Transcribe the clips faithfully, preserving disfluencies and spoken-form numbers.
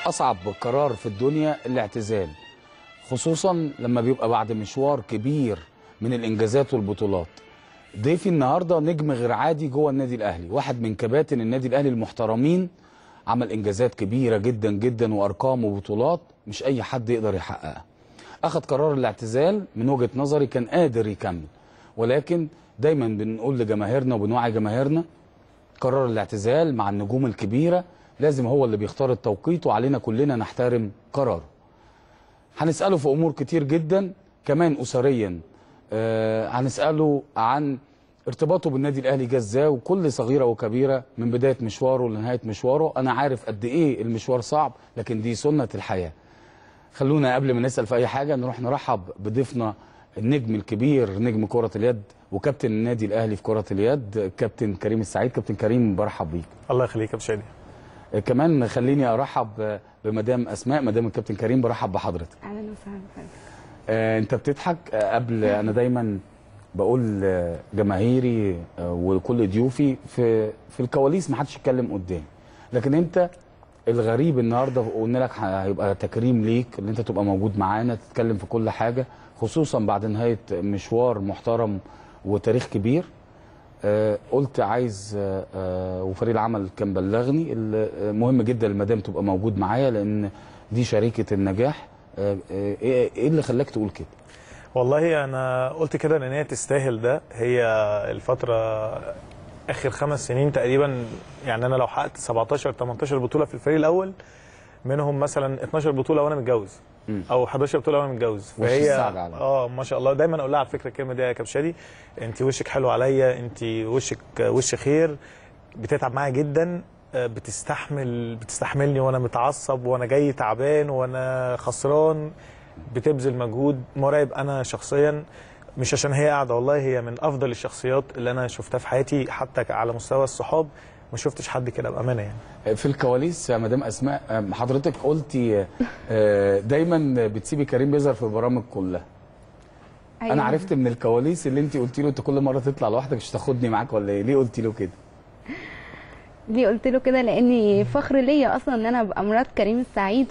أصعب قرار في الدنيا الاعتزال، خصوصا لما بيبقى بعد مشوار كبير من الإنجازات والبطولات. ضيفي النهارده نجم غير عادي جوه النادي الأهلي، واحد من كباتن النادي الأهلي المحترمين، عمل إنجازات كبيرة جدا جدا وأرقام وبطولات مش أي حد يقدر يحققها. أخذ قرار الاعتزال، من وجهة نظري كان قادر يكمل، ولكن دايما بنقول لجماهيرنا وبنوعي جماهيرنا قرار الاعتزال مع النجوم الكبيرة لازم هو اللي بيختار التوقيت، وعلينا كلنا نحترم قراره. هنسأله في أمور كتير جدا، كمان أسريا آه هنسأله عن ارتباطه بالنادي الأهلي جه ازاي، وكل صغيرة وكبيرة من بداية مشواره لنهاية مشواره. أنا عارف قد إيه المشوار صعب، لكن دي سنة الحياة. خلونا قبل ما نسأل في أي حاجة نروح نرحب بضيفنا النجم الكبير، نجم كرة اليد وكابتن النادي الأهلي في كرة اليد، كابتن كريم السعيد. كابتن كريم برحب بيك. الله يخليك يا ابو شادي. كمان خليني ارحب بمدام اسماء. مدام الكابتن كريم برحب بحضرتك. اهلا وسهلا. آه انت بتضحك آه قبل انا دايما بقول آه جماهيري آه وكل ضيوفي في في الكواليس ما حدش يتكلم قدامي، لكن انت الغريب النهارده قلنا لك هيبقى تكريم ليك ان انت تبقى موجود معانا تتكلم في كل حاجه، خصوصا بعد نهايه مشوار محترم وتاريخ كبير. آه قلت عايز آه آه وفريق العمل كان بلغني مهم جدا المدام تبقى موجود معايا، لان دي شريكه النجاح. آه آه ايه اللي خلاك تقول كده؟ والله انا قلت كده لان هي تستاهل ده. هي الفتره اخر خمس سنين تقريبا، يعني انا لو حققت سبعتاشر تمنتاشر بطوله في الفريق الاول، منهم مثلا اتناشر بطوله وانا متجوز او حداشر بطوله وانا متجوز، فهي اه ما شاء الله. دايما اقول لها على فكره الكلمه دي يا كابتن شادي، انت وشك حلو عليا، انت وشك وش خير، بتتعب معايا جدا، بتستحمل بتستحملني وانا متعصب وانا جاي تعبان وانا خسران، بتبذل مجهود مرعب. انا شخصيا مش عشان هي قاعده، والله هي من افضل الشخصيات اللي انا شفتها في حياتي، حتى على مستوى الصحاب ما شفتش حد كده بامانه. يعني في الكواليس يا مدام اسماء حضرتك قلتي دايما بتسيبي كريم بيظهر في البرامج كلها. أيوة. انا عرفت من الكواليس اللي انت قلتي له انت كل مره تطلع لوحدك مش تاخدني معاك ولا ايه؟ ليه قلتي له كده؟ ليه قلت له كده؟ لاني فخر ليا اصلا ان انا ابقى مرات كريم السعيد،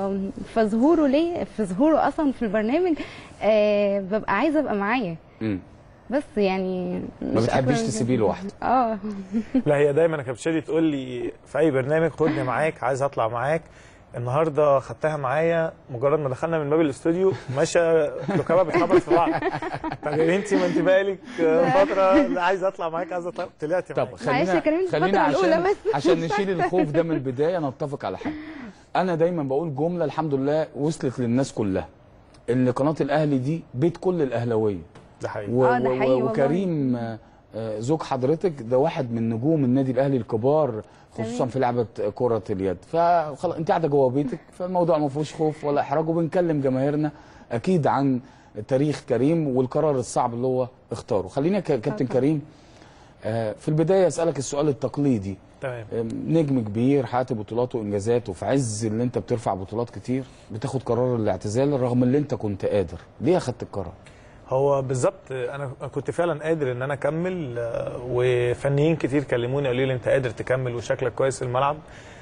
فظهوره ليه في ظهوره اصلا في البرنامج آه ببقى عايزه ابقى معايا. امم بس يعني ما بتحبيش تسيبيه لوحده. اه لا هي دايما يا كابتن شادي تقول لي في اي برنامج خدني معاك، عايز اطلع معاك. النهارده خدتها معايا، مجرد ما دخلنا من باب الاستوديو ماشيه ركبها بتخبط في بعض. طب يا بنتي ما انت بقالك فتره عايزه اطلع معاك، عايزه اطلع، طلعتي معاك. طب خلينا خلينا عشان عشان نشيل الخوف ده من البدايه نتفق على حاجه. انا دايما بقول جمله الحمد لله وصلت للناس كلها، ان قناه الاهلي دي بيت كل الاهلاويه. ده حقيقي. و... آه ده حقيقي. وكريم زوج حضرتك ده واحد من نجوم النادي الاهلي الكبار، خصوصا في لعبه كره اليد. فخلاص انت قاعده جوه بيتك، فالموضوع ما فيهوش خوف ولا احراج، وبنكلم جماهيرنا اكيد عن تاريخ كريم والقرار الصعب اللي هو اختاره. خلينا كابتن كريم في البدايه اسالك السؤال التقليدي. تمام. نجم كبير، حققت بطولات وانجازات، وفي عز اللي انت بترفع بطولات كتير بتاخد قرار الاعتزال رغم اللي انت كنت قادر. ليه اخدت القرار؟ هو بالظبط انا كنت فعلا قادر ان انا اكمل، وفنيين كتير كلموني قالوا لي انت قادر تكمل وشكلك كويس في الملعب،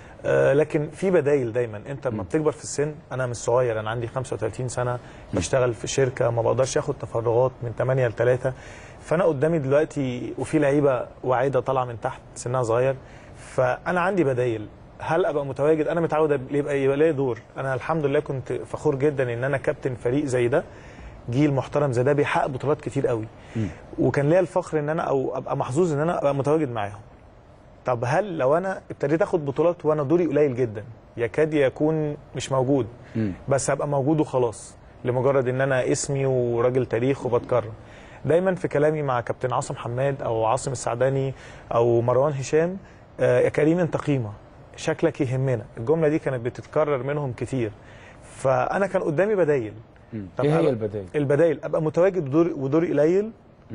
لكن في بدايل دايما. انت لما بتكبر في السن، انا مش صغير، انا عندي خمسة وتلاتين سنه، بشتغل في شركه، ما بقدرش اخد تفرغات من تمانية ل تلاتة، فانا قدامي دلوقتي وفي لعيبه واعده طالعه من تحت سنها صغير، فانا عندي بدايل. هل ابقى متواجد؟ انا متعود يبقى يبقى ليا دور. انا الحمد لله كنت فخور جدا ان انا كابتن فريق زي ده، جيل محترم زي ده بيحقق بطولات كتير قوي، م. وكان ليا الفخر ان انا او ابقى محظوظ ان انا ابقى متواجد معاهم. طب هل لو انا ابتديت اخد بطولات وانا دوري قليل جدا، يكاد يكون مش موجود، م. بس هبقى موجود وخلاص لمجرد ان انا اسمي وراجل تاريخ وبتكرم. دايما في كلامي مع كابتن عاصم حماد او عاصم السعداني او مروان هشام، آه يا كريم انت قيمه، شكلك يهمنا. الجمله دي كانت بتتكرر منهم كتير، فانا كان قدامي بدايل. طب ايه هي البدايل؟ البدايل ابقى متواجد ودوري ودوري قليل.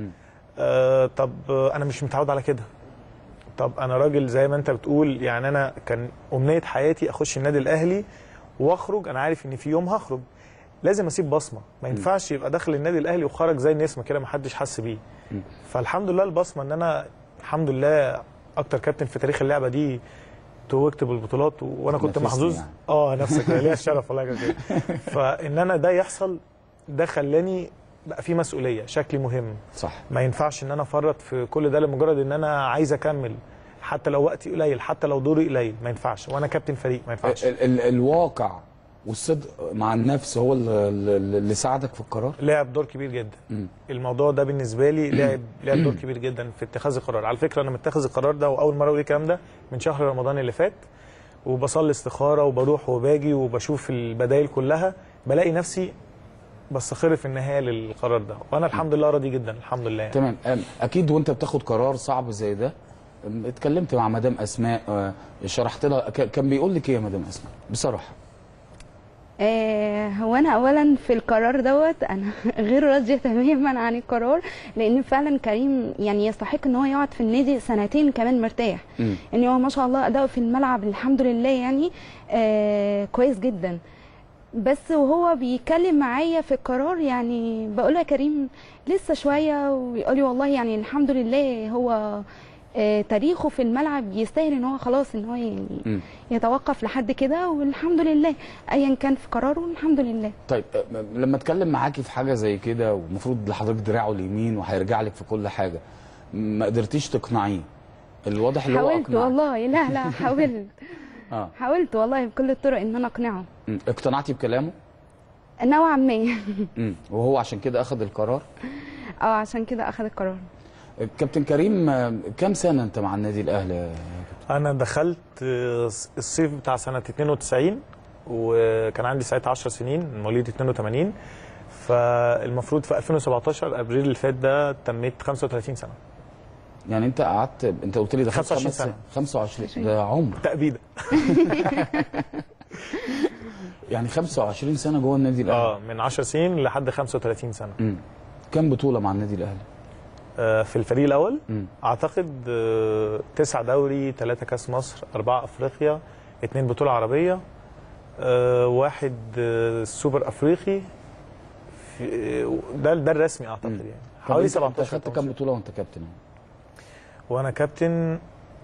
آه طب آه انا مش متعود على كده. طب انا راجل زي ما انت بتقول، يعني انا كان امنيه حياتي اخش النادي الاهلي واخرج، انا عارف ان في يوم هخرج لازم اسيب بصمه، ما ينفعش يبقى داخل النادي الاهلي وخرج زي النسمه كده ما حدش حس بيه. فالحمد لله البصمه ان انا الحمد لله اكتر كابتن في تاريخ اللعبه دي وتوجت بالبطولات وانا كنت محظوظ يعني. اه نفسك ليا الشرف والله كده. فان انا ده يحصل ده خلاني بقى في مسؤوليه، شكلي مهم. صح. ما ينفعش ان انا افرط في كل ده لمجرد ان انا عايز اكمل، حتى لو وقتي قليل، حتى لو دوري قليل، ما ينفعش، وانا كابتن فريق ما ينفعش. ال ال الواقع والصدق مع النفس هو اللي, اللي ساعدك في القرار. لعب دور كبير جدا. م. الموضوع ده بالنسبه لي لعب لعب دور كبير جدا في اتخاذ القرار. على فكره انا متخذ القرار ده واول مره اقول الكلام ده من شهر رمضان اللي فات، وبصلي استخاره وبروح وباجي وبشوف البدائل كلها، بلاقي نفسي بستخر في النهايه للقرار ده، وانا الحمد لله راضي جدا الحمد لله يعني. تمام. اكيد وانت بتاخد قرار صعب زي ده اتكلمت مع مدام اسماء، شرحت لها، كان بيقول لك ايه يا مدام اسماء بصراحه؟ آه هو انا اولا في القرار دوت انا غير راضيه تماما عن القرار، لان فعلا كريم يعني يستحق ان هو يقعد في النادي سنتين كمان مرتاح. م. ان هو ما شاء الله اداؤه في الملعب الحمد لله يعني آه كويس جدا. بس وهو بيتكلم معايا في القرار يعني بقول له كريم لسه شويه، ويقول لي والله يعني الحمد لله هو آه تاريخه في الملعب يستاهل ان هو خلاص ان هو يعني م. يتوقف لحد كده، والحمد لله ايا كان في قراره الحمد لله. طيب لما اتكلم معاكي في حاجه زي كده ومفروض لحضرتك دراعه اليمين وهيرجع لك في كل حاجه، ما قدرتيش تقنعيه؟ الواضح اللي هو حاولت والله. لا لا حاولت اه حاولت والله بكل الطرق ان انا اقنعه. اقتنعتي بكلامه؟ نوعا ما. وهو عشان كده اخذ القرار؟ اه عشان كده اخذ القرار. كابتن كريم كم سنه انت مع النادي الاهلي؟ انا دخلت الصيف بتاع سنه اتنين وتسعين وكان عندي ساعتها عشر سنين، مواليد اتنين وتمانين، فالمفروض في ألفين وسبعتاشر ابريل اللي فات ده تميت خمسة وتلاتين سنه. يعني انت قعدت، انت قلت لي دخلت خمسة وعشرين سنه. خمسة وعشرين ده عمر تأبيده. يعني خمسة وعشرين سنه جوه النادي الاهلي. اه من عشر سنين لحد خمسة وتلاتين سنه. امم كم بطوله مع النادي الاهلي؟ آه في الفريق الاول مم. اعتقد آه تسعة دوري، ثلاثة كاس مصر، أربعة افريقيا، اثنين بطوله عربيه، آه واحد آه سوبر افريقي. في ده ده الرسمي اعتقد يعني حوالي سبعتاشر. خدت كم بطوله وانت كابتن؟ وانا كابتن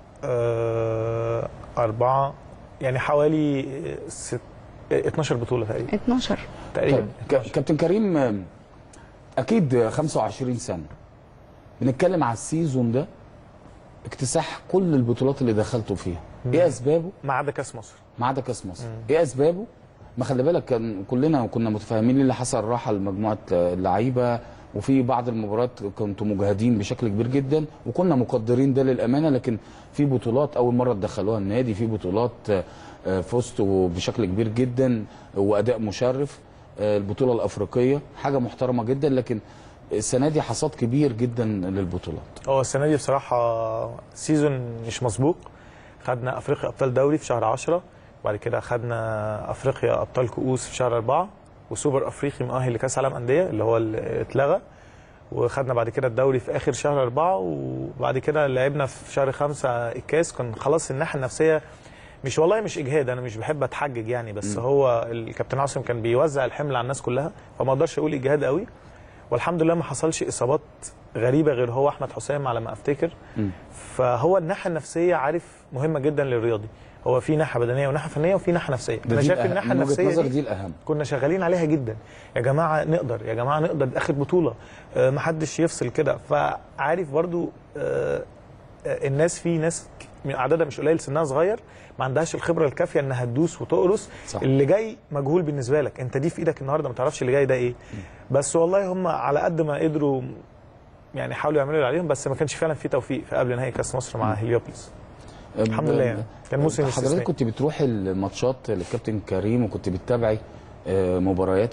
آه أربعة، يعني حوالي ست اتناشر بطوله تقريبا. اتناشر تقريبا. طيب كابتن كريم اكيد خمسة وعشرين سنه، بنتكلم على السيزون ده اكتساح كل البطولات اللي دخلتوا فيها، مم. ايه اسبابه؟ ما عدا كاس مصر. ما عدا كاس مصر. مم. ايه اسبابه؟ ما خلي بالك كان كلنا كنا متفاهمين ايه اللي حصل، راحه لمجموعه اللعيبه، وفي بعض المباريات كنتوا مجهدين بشكل كبير جدا وكنا مقدرين ده للامانه، لكن في بطولات اول مره تدخلوها النادي، في بطولات فزتوا بشكل كبير جدا واداء مشرف، البطوله الافريقيه حاجه محترمه جدا، لكن السنه دي حصاد كبير جدا للبطولات. هو السنه دي بصراحه سيزون مش مسبوق. خدنا افريقيا ابطال دوري في شهر عشرة، وبعد كده خدنا افريقيا ابطال كؤوس في شهر أربعة، وسوبر افريقي مؤهل لكاس عالم انديه اللي هو اللي اتلغى، وخدنا بعد كده الدوري في اخر شهر أربعة، وبعد كده لعبنا في شهر خمسة الكاس. كان خلاص الناحيه النفسيه مش والله مش اجهاد، انا مش بحب اتحجج يعني، بس م. هو الكابتن عاصم كان بيوزع الحمل على الناس كلها، فما اقدرش اقول اجهاد قوي، والحمد لله ما حصلش اصابات غريبه غير هو احمد حسام على ما افتكر. م. فهو الناحيه النفسيه عارف مهمه جدا للرياضي، هو في ناحيه بدنيه وناحيه فنيه وفي ناحيه نفسيه. انا شايف الناحيه النفسيه دي, دي الاهم، كنا شغالين عليها جدا. يا جماعه نقدر، يا جماعه نقدر، اخر بطوله آه ما حدش يفصل كده. فعارف برضو آه الناس، في ناس عددها مش قليل سنها صغير، ما عندهاش الخبره الكافيه انها تدوس وتقرص. صح. اللي جاي مجهول بالنسبه لك، انت دي في ايدك النهارده ما تعرفش اللي جاي ده ايه. م. بس والله هم على قد ما قدروا يعني حاولوا يعملوا اللي عليهم، بس ما كانش فعلا في توفيق في قبل نهائي كاس مصر مع هليوبلس. الحمد لله يعني كان موسم استثنائي. حضرتك كنت بتروحي الماتشات للكابتن كريم وكنت بتتابعي مبارياته؟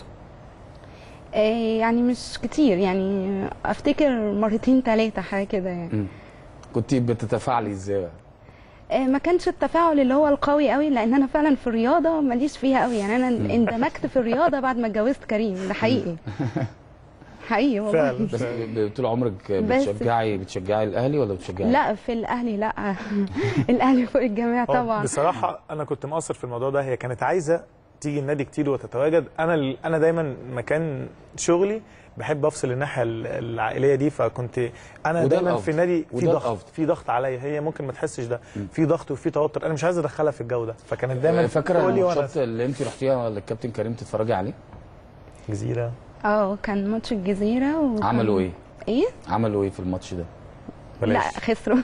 يعني مش كتير، يعني افتكر مرتين ثلاثه حاجه كده يعني. كنت بتتفاعلي ازاي؟ ما كانش التفاعل اللي هو القوي قوي، لان انا فعلا في الرياضه ماليش فيها قوي، يعني انا اندمجت في الرياضه بعد ما اتجوزت كريم، ده حقيقي. حقيقي والله. بس طول عمرك بتشجعي بتشجعي الاهلي ولا بتشجعي؟ لا في الاهلي لا. الاهلي فوق الجميع طبعا. بصراحه انا كنت مقصر في الموضوع ده، هي كانت عايزه تيجي النادي كتير وتتواجد. انا انا دايما مكان شغلي بحب افصل الناحيه العائليه دي، فكنت انا دايما في النادي في ضغط في ضغط عليا، هي ممكن ما تحسش ده، في ضغط وفي توتر، انا مش عايز ادخلها في الجو ده، فكانت دايما فاكره الماتشات اللي انت رحتيها للكابتن كريم تتفرجي عليه؟ جزيره اه كان ماتش الجزيره و... عملوا ايه؟ ايه؟ عملوا ايه في الماتش ده؟ لا خسروا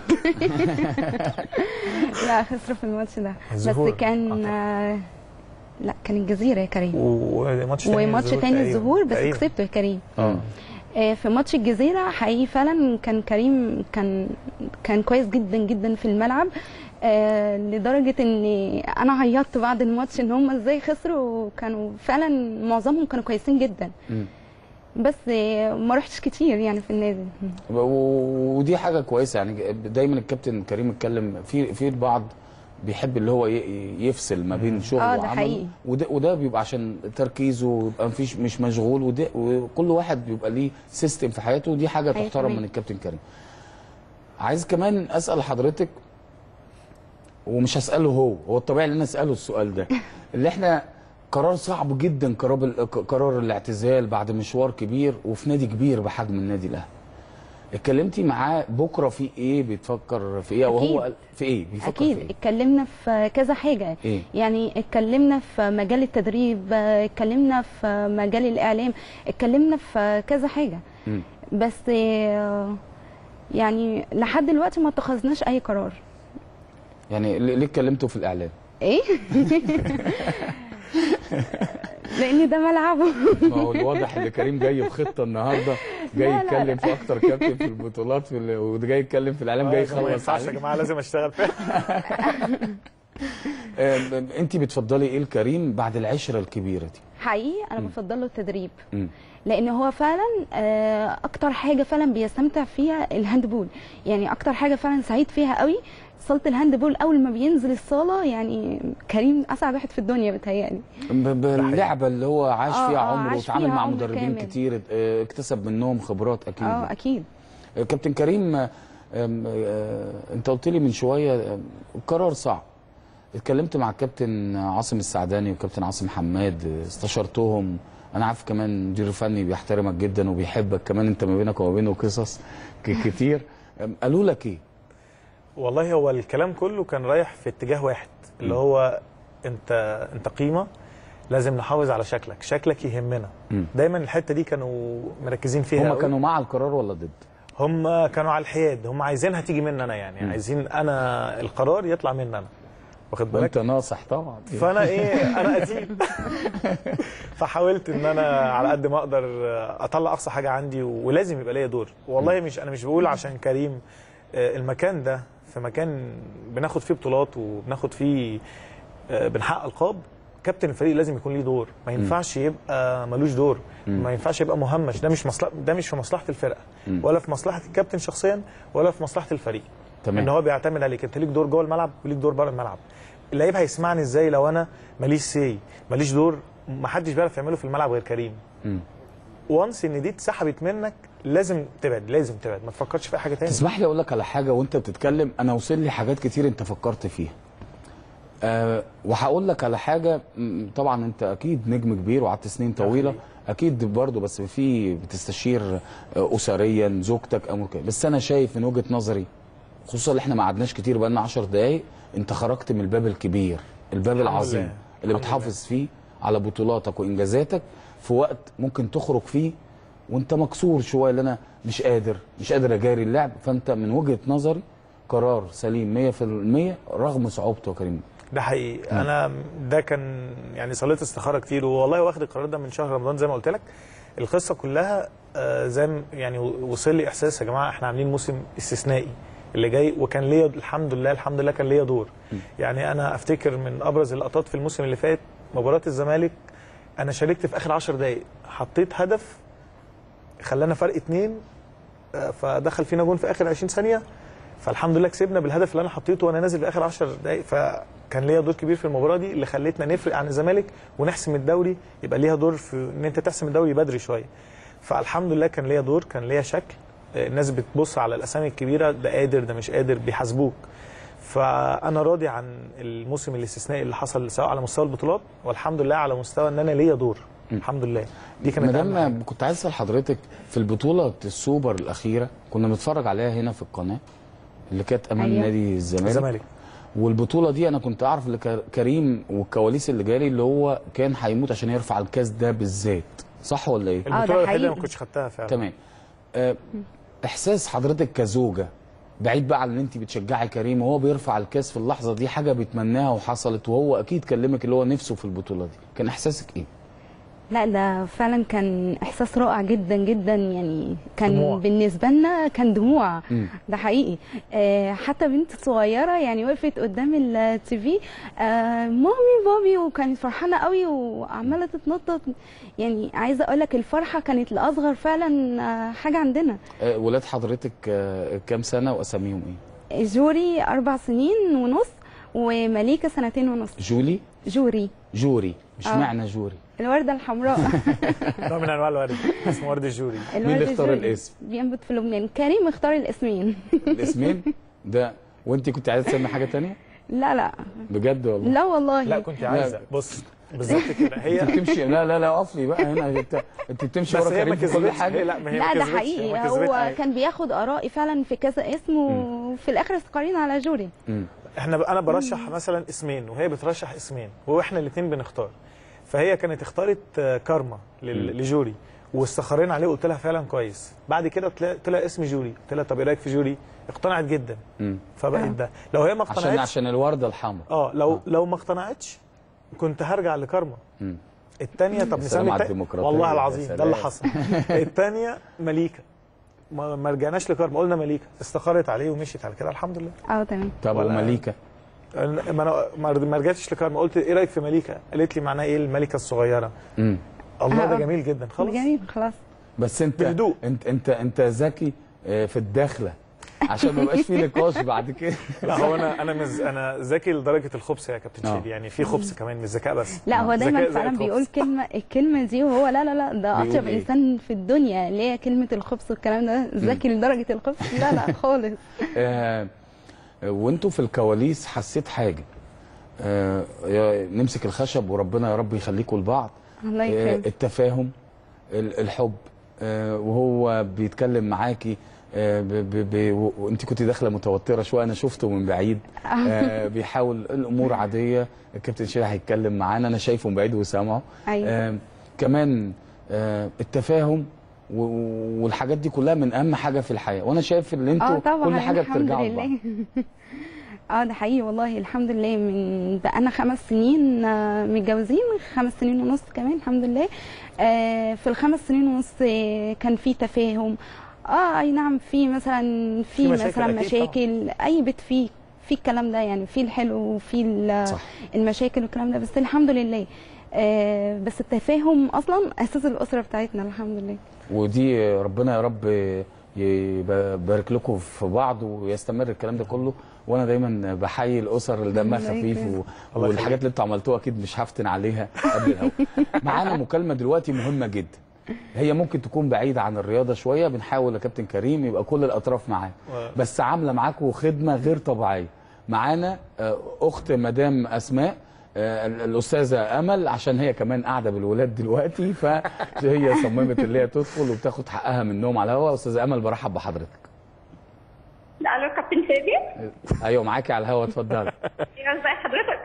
لا خسروا في الماتش ده، بس كان آه لا كان الجزيره يا كريم، وماتش تاني وماتش تاني الظهور بس كسبته يا كريم. اه في ماتش الجزيره حقيقي فعلا كان كريم كان كان كويس جدا جدا في الملعب، آه لدرجه ان انا عيطت بعد الماتش ان هم ازاي خسروا، وكانوا فعلا معظمهم كانوا كويسين جدا. م. بس ما رحتش كتير يعني في النادي، ودي حاجه كويسه. يعني دايما الكابتن كريم اتكلم في في البعض بيحب اللي هو يفصل ما بين شغل آه وعمل، وده وده بيبقى عشان تركيزه ويبقى مفيش مش مشغول، وده وكل واحد بيبقى ليه سيستم في حياته، ودي حاجه تحترم من الكابتن كريم. عايز كمان اسال حضرتك، ومش هساله هو هو الطبيعي ان انا اساله السؤال ده اللي احنا قرار صعب جدا، قرار قرار الاعتزال بعد مشوار كبير وفي نادي كبير بحجم النادي الاهلي. اتكلمتي معاه بكره في ايه؟ بيتفكر في ايه او هو في ايه بيفكر أكيد. في ايه؟ اتكلمنا في كذا حاجه. إيه؟ يعني اتكلمنا في مجال التدريب، اتكلمنا في مجال الاعلام، اتكلمنا في كذا حاجه. م. بس يعني لحد دلوقتي ما اتخذناش اي قرار. يعني ليه اتكلمتوا في الاعلام؟ ايه لان ده ملعبه. ما هو الواضح ان كريم جاي بخطه النهارده، جاي يتكلم في اكتر كابتن في البطولات في وجاي يتكلم في الاعلام، جاي يخلص. ما ينفعش يا جماعه، لازم اشتغل فيها. انت بتفضلي ايه لكريم بعد العشره الكبيره دي؟ حقيقي انا بفضل له التدريب، م. لان هو فعلا اكتر حاجه فعلا بيستمتع فيها الهاندبول، يعني اكتر حاجه فعلا سعيد فيها قوي صاله الهاندبول. اول ما بينزل الصاله يعني كريم اسعد واحد في الدنيا بتهيألي، باللعبه اللي هو عاش فيها عمره وتعامل مع مدربين كتير، اكتسب منهم خبرات اكيد. اه اكيد. كابتن كريم، انت قلت لي من شويه قرار صعب، اتكلمت مع الكابتن عاصم السعداني والكابتن عاصم حماد، استشرتهم. انا عارف كمان مدير فني بيحترمك جدا وبيحبك كمان، انت ما بينك وما بينه قصص كتير. قالوا لك ايه؟ والله هو الكلام كله كان رايح في اتجاه واحد، اللي هو انت انت قيمه، لازم نحافظ على شكلك، شكلك يهمنا. م. دايما الحته دي كانوا مركزين فيها. هم كانوا مع القرار ولا ضد؟ هم كانوا على الحياد، هم عايزينها تيجي مني انا، يعني م. عايزين انا القرار يطلع مني انا، واخد بالك؟ وانت ناصح طبعا. فانا ايه انا قتيل فحاولت ان انا على قد ما اقدر اطلع اقصى حاجه عندي، ولازم يبقى ليا دور. والله مش انا مش بقول عشان كريم، المكان ده في مكان بناخد فيه بطولات وبناخد فيه بنحقق القاب، كابتن الفريق لازم يكون ليه دور، ما ينفعش يبقى ملوش دور، ما ينفعش يبقى مهمش. ده مش مصلحه، ده مش في مصلحه الفرقه ولا في مصلحه الكابتن شخصيا ولا في مصلحه الفريق. تمام. ان هو بيعتمد عليك، انت ليك دور جوه الملعب وليك دور بره الملعب. اللعيب هيسمعني ازاي لو انا ماليش سي، ماليش دور؟ ما حدش بيعرف يعمله في الملعب غير كريم. وانس ان دي اتسحبت منك لازم تبعد، لازم تبعد، ما تفكرش في اي حاجه ثانيه. تسمح لي اقول لك على حاجه وانت بتتكلم، انا وصل لي حاجات كتير انت فكرت فيها. أه وهقول لك على حاجه، طبعا انت اكيد نجم كبير وقعدت سنين طويله، اكيد برضه، بس في بتستشير اسريا زوجتك او كده، بس انا شايف من وجهه نظري، خصوصا اللي احنا ما قعدناش كتير، بقى لنا عشر دقائق، انت خرجت من الباب الكبير، الباب العظيم الله. اللي بتحافظ فيه على بطولاتك وانجازاتك في وقت ممكن تخرج فيه وانت مكسور شويه، اللي انا مش قادر مش قادر اجاري اللعب. فانت من وجهه نظري قرار سليم مية في المية رغم صعوبته يا كريم. ده حقيقي. م. انا ده كان يعني صليت استخاره كتير، والله واخد القرار ده من شهر رمضان زي ما قلت لك. القصه كلها آه زي ما يعني وصل لي احساس، يا جماعه احنا عاملين موسم استثنائي اللي جاي، وكان ليا الحمد لله الحمد لله كان ليا دور. م. يعني انا افتكر من ابرز اللقطات في الموسم اللي فات مباراه الزمالك، انا شاركت في اخر عشر دقائق، حطيت هدف خلانا فرق اتنين، فدخل فينا جون في اخر عشرين ثانيه، فالحمد لله كسبنا بالهدف اللي انا حطيته وانا نازل في اخر عشر دقائق. فكان ليا دور كبير في المباراه دي اللي خلتنا نفرق عن الزمالك ونحسم الدوري، يبقى ليها دور في ان انت تحسم الدوري بدري شويه. فالحمد لله كان ليا دور، كان ليا شكل، الناس بتبص على الاسامي الكبيره، ده قادر ده مش قادر، بيحاسبوك. فانا راضي عن الموسم الاستثنائي اللي حصل، سواء على مستوى البطولات والحمد لله على مستوى ان انا ليا دور. الحمد لله. دي كانت مدام كنت عايز اسال حضرتك في البطوله السوبر الاخيره كنا بنتفرج عليها هنا في القناه اللي كانت امام أيوة. نادي الزمالك. الزمالك. والبطوله دي انا كنت اعرف اللي كريم والكواليس اللي جالي اللي هو كان هيموت عشان يرفع الكاس ده بالذات، صح ولا ايه؟ البطوله الوحيده اللي ما كنتش خدتها فعلا. تمام. أه احساس حضرتك كزوجه بعيد بقى عن ان انت بتشجعي كريم وهو بيرفع الكاس في اللحظه دي، حاجه بيتمناها وحصلت وهو اكيد كلمك اللي هو نفسه في البطوله دي، كان احساسك ايه؟ لا ده فعلا كان احساس رائع جدا جدا، يعني كان دموع. بالنسبه لنا كان دموع. م. ده حقيقي. آه حتى بنت صغيره يعني وقفت قدام التي في آه مامي بابي وكانت فرحانه قوي وعماله تتنطط. يعني عايزه اقول لك الفرحه كانت لاصغر فعلا آه حاجه عندنا. أه ولاد حضرتك أه كام سنه واساميهم ايه؟ جوري اربع سنين ونص ومليكه سنتين ونص. جولي؟ جوري. جوري. مش آه. معنى جوري؟ الورده الحمراء. نوع من انواع الورد اسمه ورد الجوري. مين اللي اختار الاسم؟ بينبت في لبنان. كريم اختار الاسمين. الاسمين؟ ده وانت كنت عايزه تسمي حاجه ثانيه؟ لا لا بجد والله؟ لا والله. لا كنت عايزه. بص بالظبط كده هي انت بتمشي لا لا لا اقف لي بقى هنا. انت انت بتمشي ورا كريم في كل حاجه. لا ما هي لا ما ده كذبتش، حقيقي. ما هو كذبتش. كان بياخد ارائي فعلا في كذا اسم وفي الاخر استقرينا على جوري. مم. احنا انا برشح مثلا اسمين وهي بترشح اسمين واحنا الاثنين بنختار. فهي كانت اختارت كارما لل- لجوري واستخرينا عليه وقلت لها فعلا كويس. بعد كده طلع, طلع اسم جوري، قلت لها طب ايه رايك في جوري؟ اقتنعت جدا. مم. فبقت آه. ده. لو هي ما عشان اقتنعتش عشان الورده الحمراء. اه لو آه. لو ما اقتنعتش كنت هرجع لكارما. مم. الثانيه طب يا سلام نسمي على التا- الديمقراطية، والله يا العظيم ده سلام. اللي حصل. الثانيه مليكه ما ما رجعناش لكارما، قلنا مليكه، استقرت عليه ومشيت على كده الحمد لله. اه تمام. طب ولا- ومليكه؟ ما انا ما ما رجعتش لكارما، قلت ايه رايك في مليكه؟ قالت لي معناها ايه الملكه الصغيره؟ امم الله ده آه. جميل جدا خلاص. جميل خلاص. بس انت بهدوء. انت انت انت ذكي آه، في الداخله عشان ما يبقاش في نقاش بعد كده. لا هو انا انا مز... انا ذكي لدرجه الخبث يا كابتن آه. شادي، يعني في خبث كمان مش ذكاء بس. لا هو دايما ذكاء فعلا زائد بيقول خبث. كلمه الكلمه دي وهو لا لا لا ده بيقول اطيب إيه؟ انسان في الدنيا اللي هي كلمه الخبث والكلام ده. ذكي لدرجه الخبث؟ لا لا خالص. آه، وانتوا في الكواليس حسيت حاجه آه، يا- نمسك الخشب وربنا يا رب يخليكم لبعض. الله آه، يكرمك. التفاهم، ال- الحب، آه، وهو بيتكلم معاكي آه، ب- ب- ب- و- وانت كنت داخله متوتره شويه، انا شفته من بعيد آه، بيحاول الامور عاديه. الكابتن شيري هيتكلم معانا، انا شايفه من بعيد وسامعه. أيوة. آه، كمان آه، التفاهم و- والحاجات دي كلها من اهم حاجه في الحياه، وانا شايف ان اه انتوا طبعا كل حاجه الحمد بترجعوا لبعض. لله. اه ده حقيقي والله الحمد لله. من بقالنا خمس سنين آه، متجوزين، خمس سنين ونص كمان الحمد لله. آه في الخمس سنين ونص آه، كان في تفاهم. اه اي نعم في مثلا في, في مشاكل مثلا أكيد مشاكل اي بيت فيه في الكلام ده، يعني في الحلو وفي ال- صح. المشاكل والكلام ده، بس الحمد لله. آه بس التفاهم اصلا اساس الاسره بتاعتنا الحمد لله. ودي ربنا يا رب يبارك لكم في بعض ويستمر الكلام ده كله. وانا دايما بحيي الاسر اللي دمها الله خفيف يكرمك. و... والحاجات اللي انتوا عملتوها اكيد مش هفتن عليها قبل الهوا. معانا مكالمه دلوقتي مهمه جدا، هي ممكن تكون بعيده عن الرياضه شويه، بنحاول يا كابتن كريم يبقى كل الاطراف معاه، بس عامله معاكم خدمه غير طبيعيه. معانا آه، اخت مدام اسماء آه، الاستاذه امل، عشان هي كمان قاعده بالولاد دلوقتي، فهي صممت اللي هي تدخل وبتاخد حقها منهم على الهوا. استاذه امل برحب بحضرتك. الو كابتن شادي. ايوه معاكي على الهوا، اتفضلي. ايوه ازي حضرتك؟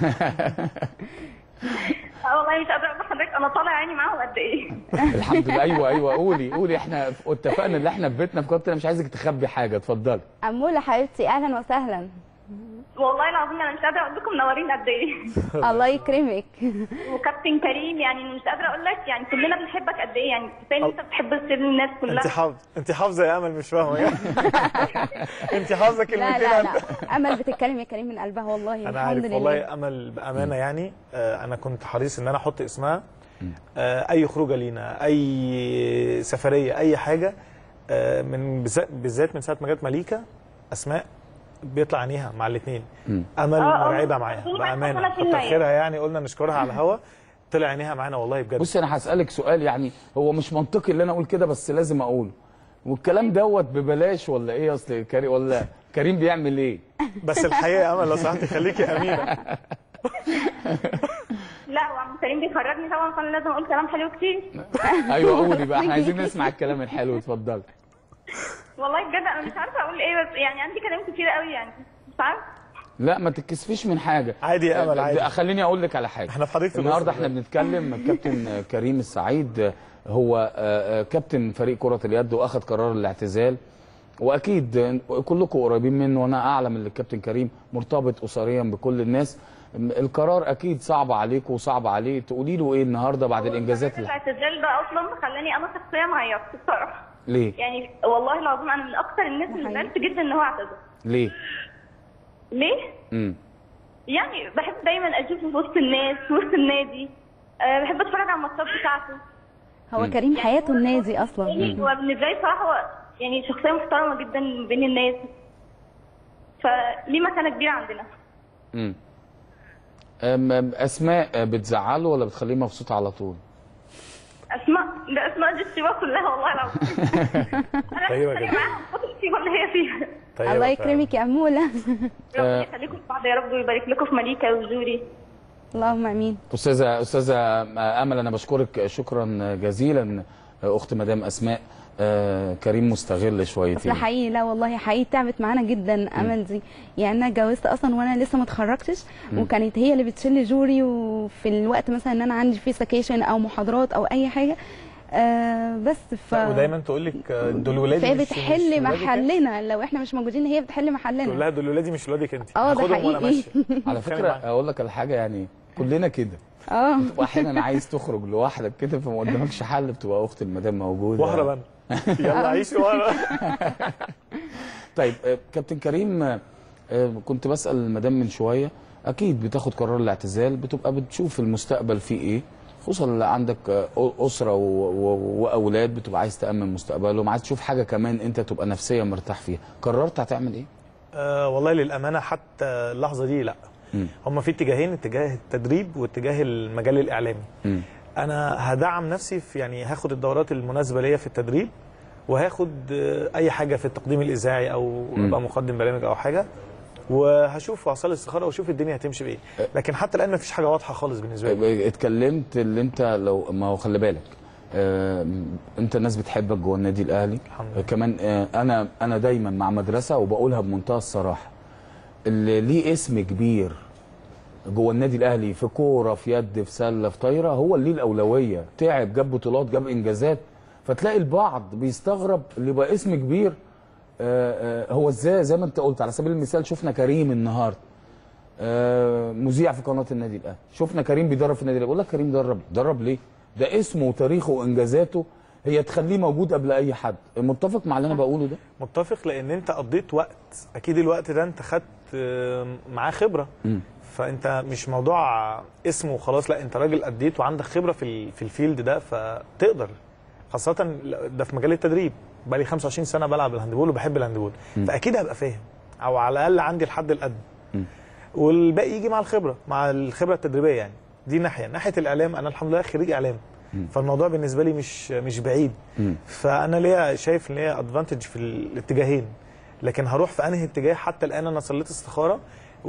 اه والله مش قادره اقول لحضرتك انا طالع عيني معاهم قد ايه. الحمد لله. ايوه ايوه قولي قولي، احنا اتفقنا ان احنا في بيتنا في كابتن، مش عايزك تخبي حاجه، اتفضلي. اموله حبيبتي اهلا وسهلا. والله العظيم انا مش قادره اقول لكم منورين قد ايه. الله يكرمك. وكابتن كريم يعني مش قادره اقول لك يعني كلنا بنحبك قد ايه، يعني كفايه ان انت بتحب تسيب الناس كلها. انت حافظه انت حافظه يا امل، مش فاهمه يعني. انت حافظه لا كلمتين. لا لا امل بتتكلم يا كريم من قلبها والله. انا الحمد عارف لله. والله امل بامانه يعني آه، انا كنت حريص ان انا احط اسمها آه، اي خروجه لينا، اي سفريه، اي حاجه آه، من بالذات- بالذات من ساعه ما جت مليكه اسماء بيطلع عينيها مع الاثنين. امل آه، آه، مرعبه معاها طول ما إحنا بامانه، فينا كتر يعني. خيرها يعني، قلنا نشكرها على الهوا، طلع عينيها معانا والله بجد. بصي انا هسالك سؤال، يعني هو مش منطقي اللي انا اقول كده بس لازم اقوله، والكلام دوت ببلاش ولا ايه؟ اصل كريم ولا كريم بيعمل ايه؟ بس الحقيقه يا امل لو سمحتي خليكي امينه. لا لا وعم كريم بيخرجني طبعا، فانا لازم اقول كلام حلو كتير. ايوه قولي بقى، احنا عايزين نسمع الكلام الحلو، اتفضلي. والله بجد انا مش عارفه اقول ايه، بس يعني عندي كلام كتير قوي يعني مش عارفه. لا ما تتكسفيش من حاجه. عادي يا امل عادي. خليني اقول لك على حاجه. احنا في حديقه النهارده احنا بنتكلم الكابتن كريم السعيد هو كابتن فريق كره اليد واخذ قرار الاعتزال، واكيد كلكم قريبين منه، وانا اعلم ان الكابتن كريم مرتبط اسريا بكل الناس. القرار اكيد صعب عليكم وصعب عليه، تقولي له ايه النهارده بعد الانجازات اللي الاعتزال ده اصلا خلاني انا شخصيا عيطت بصراحه. ليه؟ يعني والله العظيم انا من اكثر الناس اللي زعلت جدا ان هو اعتزل. ليه؟ ليه؟ امم يعني بحب دايما اشوفه في وسط الناس، في وسط النادي. أه بحب اتفرج على الماتشات بتاعته. هو مم. كريم حياته النادي اصلا. هو بالنسبه لي صراحه هو يعني شخصيه محترمه جدا بين الناس، فليه مكانه كبيره عندنا. امم اسماء بتزعله ولا بتخليه مبسوط على طول؟ اسماء ده اسماء دي الشباب كلها والله العظيم. انا طيبه بتخانق جدا. معاها من الشباب اللي هي فيها. طيبة الله فعلا. يكرمك يا اموله. ربنا يخليكم في بعض يا رب، ويبارك لكم في مليكه وجوري. اللهم امين. استاذه استاذه امل، انا بشكرك شكرا جزيلا. اخت مدام اسماء، آه كريم مستغل شويتين. اصل حقيقي لا والله حقيقي تعبت معانا جدا امل دي. يعني انا اتجوزت اصلا وانا لسه ما اتخرجتش، وكانت هي اللي بتشيل جوري، وفي الوقت مثلا ان انا عندي في سكيشن او محاضرات او اي حاجه. آه بس ف ودايما تقول لك دول ولادي فهي مش بتحل محلنا، لو احنا مش موجودين هي بتحل محلنا. تقول لها دول ولادي مش ولادك انت. اه ده حقيقي. على فكره اقول لك على حاجه، يعني كلنا كده. اه بتبقى احيانا عايز تخرج لوحدك كده فما قدامكش حل، بتبقى اخت المدام موجوده. واهرب انا. يلا عيشي واهرب. طيب كابتن كريم، كنت بسال المدام من شويه، اكيد بتاخد قرار الاعتزال بتبقى بتشوف المستقبل فيه ايه، خصوصا عندك اسره واولاد بتبقى عايز تامن مستقبلهم، عايز تشوف حاجه كمان انت تبقى نفسيا مرتاح فيها. قررت هتعمل ايه؟ أه والله للامانه حتى اللحظه دي لا. هم في اتجاهين، اتجاه التدريب واتجاه المجال الاعلامي. م. انا هدعم نفسي في يعني هاخد الدورات المناسبه ليا في التدريب، وهاخد اي حاجه في التقديم الاذاعي او ابقى مقدم برامج او حاجه، وهشوف واصل الاستخاره واشوف الدنيا هتمشي بايه. لكن حتى الان مفيش حاجه واضحه خالص بالنسبه لي. اتكلمت اللي انت لو ما هو خلي بالك اه انت الناس بتحبك جوه النادي الاهلي كمان. اه انا انا دايما مع مدرسه وبقولها بمنتهى الصراحه، اللي ليه اسم كبير جوه النادي الاهلي في كوره في يد في سله في طايره هو اللي ليه الاولويه. تعب، جاب بطولات، جاب انجازات، فتلاقي البعض بيستغرب اللي بقى اسم كبير آآ آآ هو ازاي. زي ما انت قلت على سبيل المثال شفنا كريم النهارده مذيع في قناه النادي الاهلي، شفنا كريم بيدرب في النادي الاهلي. بقول لك كريم درب درب ليه؟ ده اسمه وتاريخه وانجازاته هي تخليه موجود قبل اي حد. متفق مع اللي انا بقوله ده؟ متفق، لان انت قضيت وقت، اكيد الوقت ده انت خدت معاه خبره. م. فانت مش موضوع اسمه وخلاص، لا انت راجل اديت وعندك خبره في في الفيلد ده، فتقدر خاصه ده في مجال التدريب. بقى لي خمسة وعشرين سنه بلعب الهاندبول وبحب الهاندبول، فاكيد هبقى فاهم او على الاقل عندي الحد الادنى، والباقي يجي مع الخبره، مع الخبره التدريبيه. يعني دي ناحيه. ناحيه الاعلام انا الحمد لله خريج اعلام، فالموضوع بالنسبه لي مش مش بعيد. فانا ليا شايف ان ليا ادفانتج في الاتجاهين، لكن هروح في انهي اتجاه؟ حتى الان انا صليت استخاره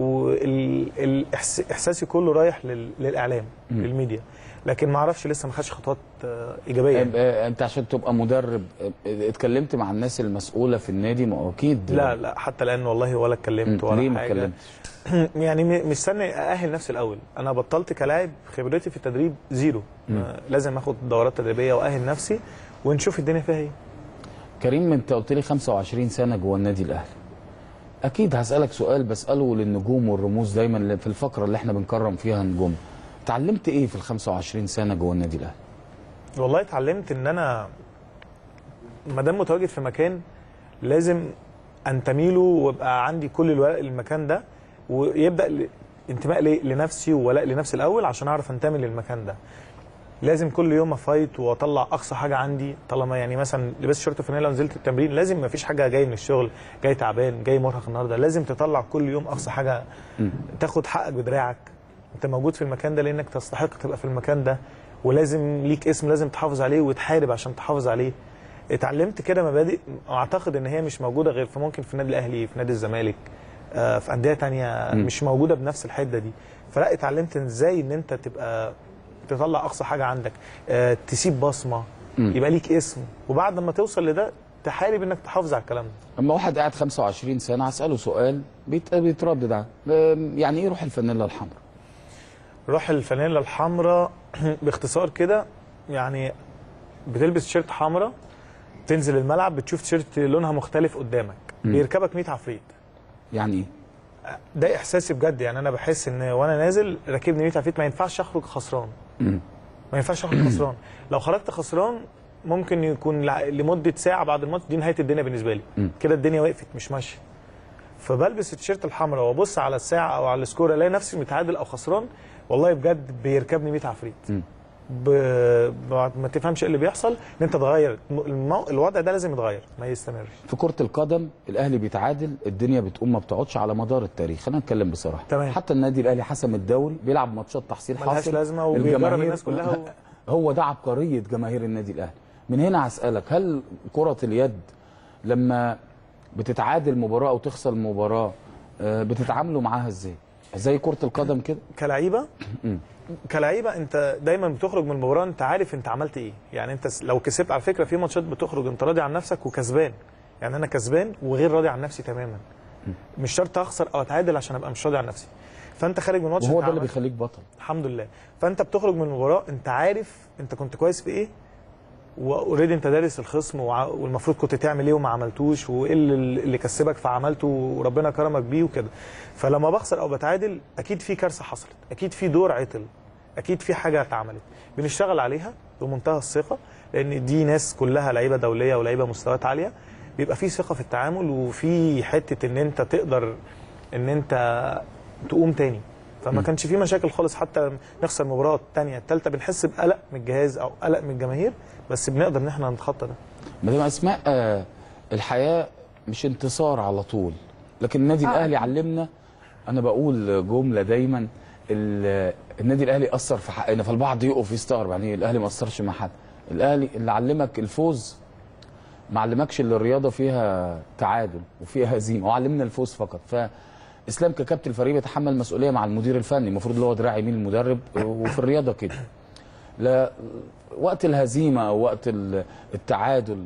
واحساسي كله رايح للاعلام للميديا، لكن ما اعرفش لسه ما خدش خطوات ايجابيه. انت عشان تبقى مدرب اتكلمت مع الناس المسؤوله في النادي؟ ما اكيد لا لا حتى الان والله ولا اتكلمت ولا ليه حاجه. ما اتكلمتش؟ يعني مستني ااهل نفسي الاول. انا بطلت كلاعب، خبرتي في التدريب زيرو. لازم اخد دورات تدريبيه واهل نفسي ونشوف الدنيا فيها ايه. كريم انت قلت لي خمسة وعشرين سنه جوه النادي الاهلي، اكيد هسالك سؤال بساله للنجوم والرموز دايما في الفقره اللي احنا بنكرم فيها نجوم. اتعلمت ايه في ال خمسة وعشرين سنه جوه النادي الاهلي؟ والله اتعلمت ان انا ما دام متواجد في مكان لازم انتمي له وابقى عندي كل الولاء للمكان ده، ويبدا انتماء لنفسي وولاء لنفسي الاول عشان اعرف انتمي للمكان ده. لازم كل يوم افايت واطلع اقصى حاجه عندي. طالما يعني مثلا لبست شورت فانيلا ونزلت التمرين، لازم ما فيش حاجه جاي من الشغل جاي تعبان جاي مرهق النهارده، لازم تطلع كل يوم اقصى حاجه، تاخد حقك بدراعك. انت موجود في المكان ده لانك تستحق تبقى في المكان ده، ولازم ليك اسم لازم تحافظ عليه وتحارب عشان تحافظ عليه. اتعلمت كده مبادئ اعتقد ان هي مش موجوده غير في ممكن في النادي الاهلي، في نادي الزمالك، آه في انديه ثانيه مش موجوده بنفس الحده دي. فلا اتعلمت ازاي ان انت تبقى تطلع اقصى حاجه عندك، آه تسيب بصمه، م. يبقى ليك اسم، وبعد ما توصل لده تحارب انك تحافظ على الكلام ده. اما واحد قاعد خمسة وعشرين سنه هساله سؤال بيت... بيتردد عنه، يعني ايه روح الفانيلا الحمراء؟ روح الفانيلا الحمراء باختصار كده يعني بتلبس تيشيرت حمراء، تنزل الملعب بتشوف تيشيرت لونها مختلف قدامك، م. بيركبك مية عفريت. يعني ايه؟ ده احساسي بجد، يعني انا بحس ان وانا نازل راكبني مية عفريت، ما ينفعش اخرج خسران. م. ما ينفعش اخرج خسران، لو خرجت خسران ممكن يكون لمده ساعه بعد الماتش دي نهايه الدنيا بالنسبه لي، كده الدنيا وقفت مش ماشيه. فبلبس التيشيرت الحمراء وابص على الساعه او على السكور الاقي نفسي متعادل او خسران، والله بجد بيركبني مية عفريت. ب... ما تفهمش ايه اللي بيحصل، ان انت تغير المو... الوضع ده لازم يتغير ما يستمرش. في كره القدم الاهلي بيتعادل الدنيا بتقوم ما بتقعدش على مدار التاريخ، خلينا نتكلم بصراحه. تمام. حتى النادي الاهلي حسم الدوري، بيلعب ماتشات تحصيل حاصل ملهاش لازمه وبيجرب الناس كلها و... هو ده عبقريه جماهير النادي الاهلي. من هنا هسالك، هل كره اليد لما بتتعادل مباراه او تخسر مباراه بتتعاملوا معاها ازاي؟ زي كره القدم كده؟ كلعيبه كلعيبه انت دايما بتخرج من المباراه انت عارف انت عملت ايه، يعني انت لو كسبت على فكره في ماتشات بتخرج انت راضي عن نفسك وكسبان، يعني انا كسبان وغير راضي عن نفسي تماما، مش شرط اخسر او اتعادل عشان ابقى مش راضي عن نفسي. فانت خارج من ماتش وهو ده اللي بيخليك بطل الحمد لله. فانت بتخرج من المباراه انت عارف انت كنت كويس في ايه، واوريدي انت دارس الخصم والمفروض كنت تعمل ايه وما عملتوش، وايه اللي كسبك فعملته وربنا كرمك بيه وكده. فلما بخسر او بتعادل اكيد في كارثه حصلت، اكيد في دور عطل، اكيد في حاجه اتعملت، بنشتغل عليها بمنتهى الثقه، لان دي ناس كلها لعيبه دوليه ولاعيبه مستويات عاليه، بيبقى في ثقه في التعامل وفي حته ان انت تقدر ان انت تقوم تاني. فما كانش في مشاكل خالص، حتى نخسر مباراه الثانيه الثالثه بنحس بقلق من الجهاز او قلق من الجماهير، بس بنقدر ان احنا نتخطى ده. مدام اسماء، آه الحياه مش انتصار على طول، لكن النادي آه. الاهلي علمنا، انا بقول جمله دايما، النادي الاهلي اثر في حقنا، فالبعض يقف يستغرب يعني الاهلي ما اثرش مع حد. الاهلي اللي علمك الفوز ما علمكش اللي الرياضه فيها تعادل وفيها هزيمه، وعلمنا الفوز فقط. فاسلام ككابتن الفريق بيتحمل مسؤوليه مع المدير الفني، المفروض اللي هو دراع يمين المدرب، وفي الرياضه كده لا وقت الهزيمه او وقت التعادل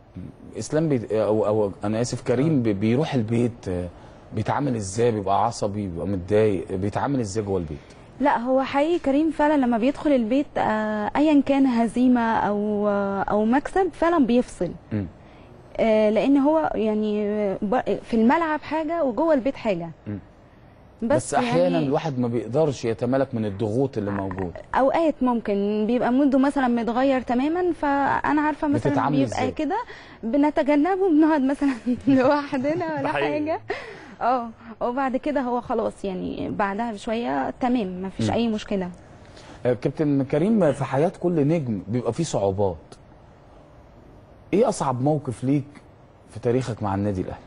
اسلام بي او او انا اسف كريم بيروح البيت بيتعامل ازاي؟ بيبقى عصبي، بيبقى متضايق، بيتعامل ازاي جوه البيت؟ لا هو حقيقي كريم فعلا لما بيدخل البيت آه ايا كان هزيمه او آه او مكسب فعلا بيفصل. م. آه لان هو يعني في الملعب حاجه وجوه البيت حاجه. م. بس, بس احيانا يعني الواحد ما بيقدرش يتمالك من الضغوط اللي موجود. اوقات ممكن بيبقى موده مثلا متغير تماما، فانا عارفه مثلا بيبقى كده بنتجنبه، بنقعد مثلا لوحدنا ولا حاجه. اه وبعد كده هو خلاص يعني بعدها بشويه تمام ما فيش اي مشكله. كابتن كريم، في حياه كل نجم بيبقى فيه صعوبات. ايه اصعب موقف ليك في تاريخك مع النادي الاهلي؟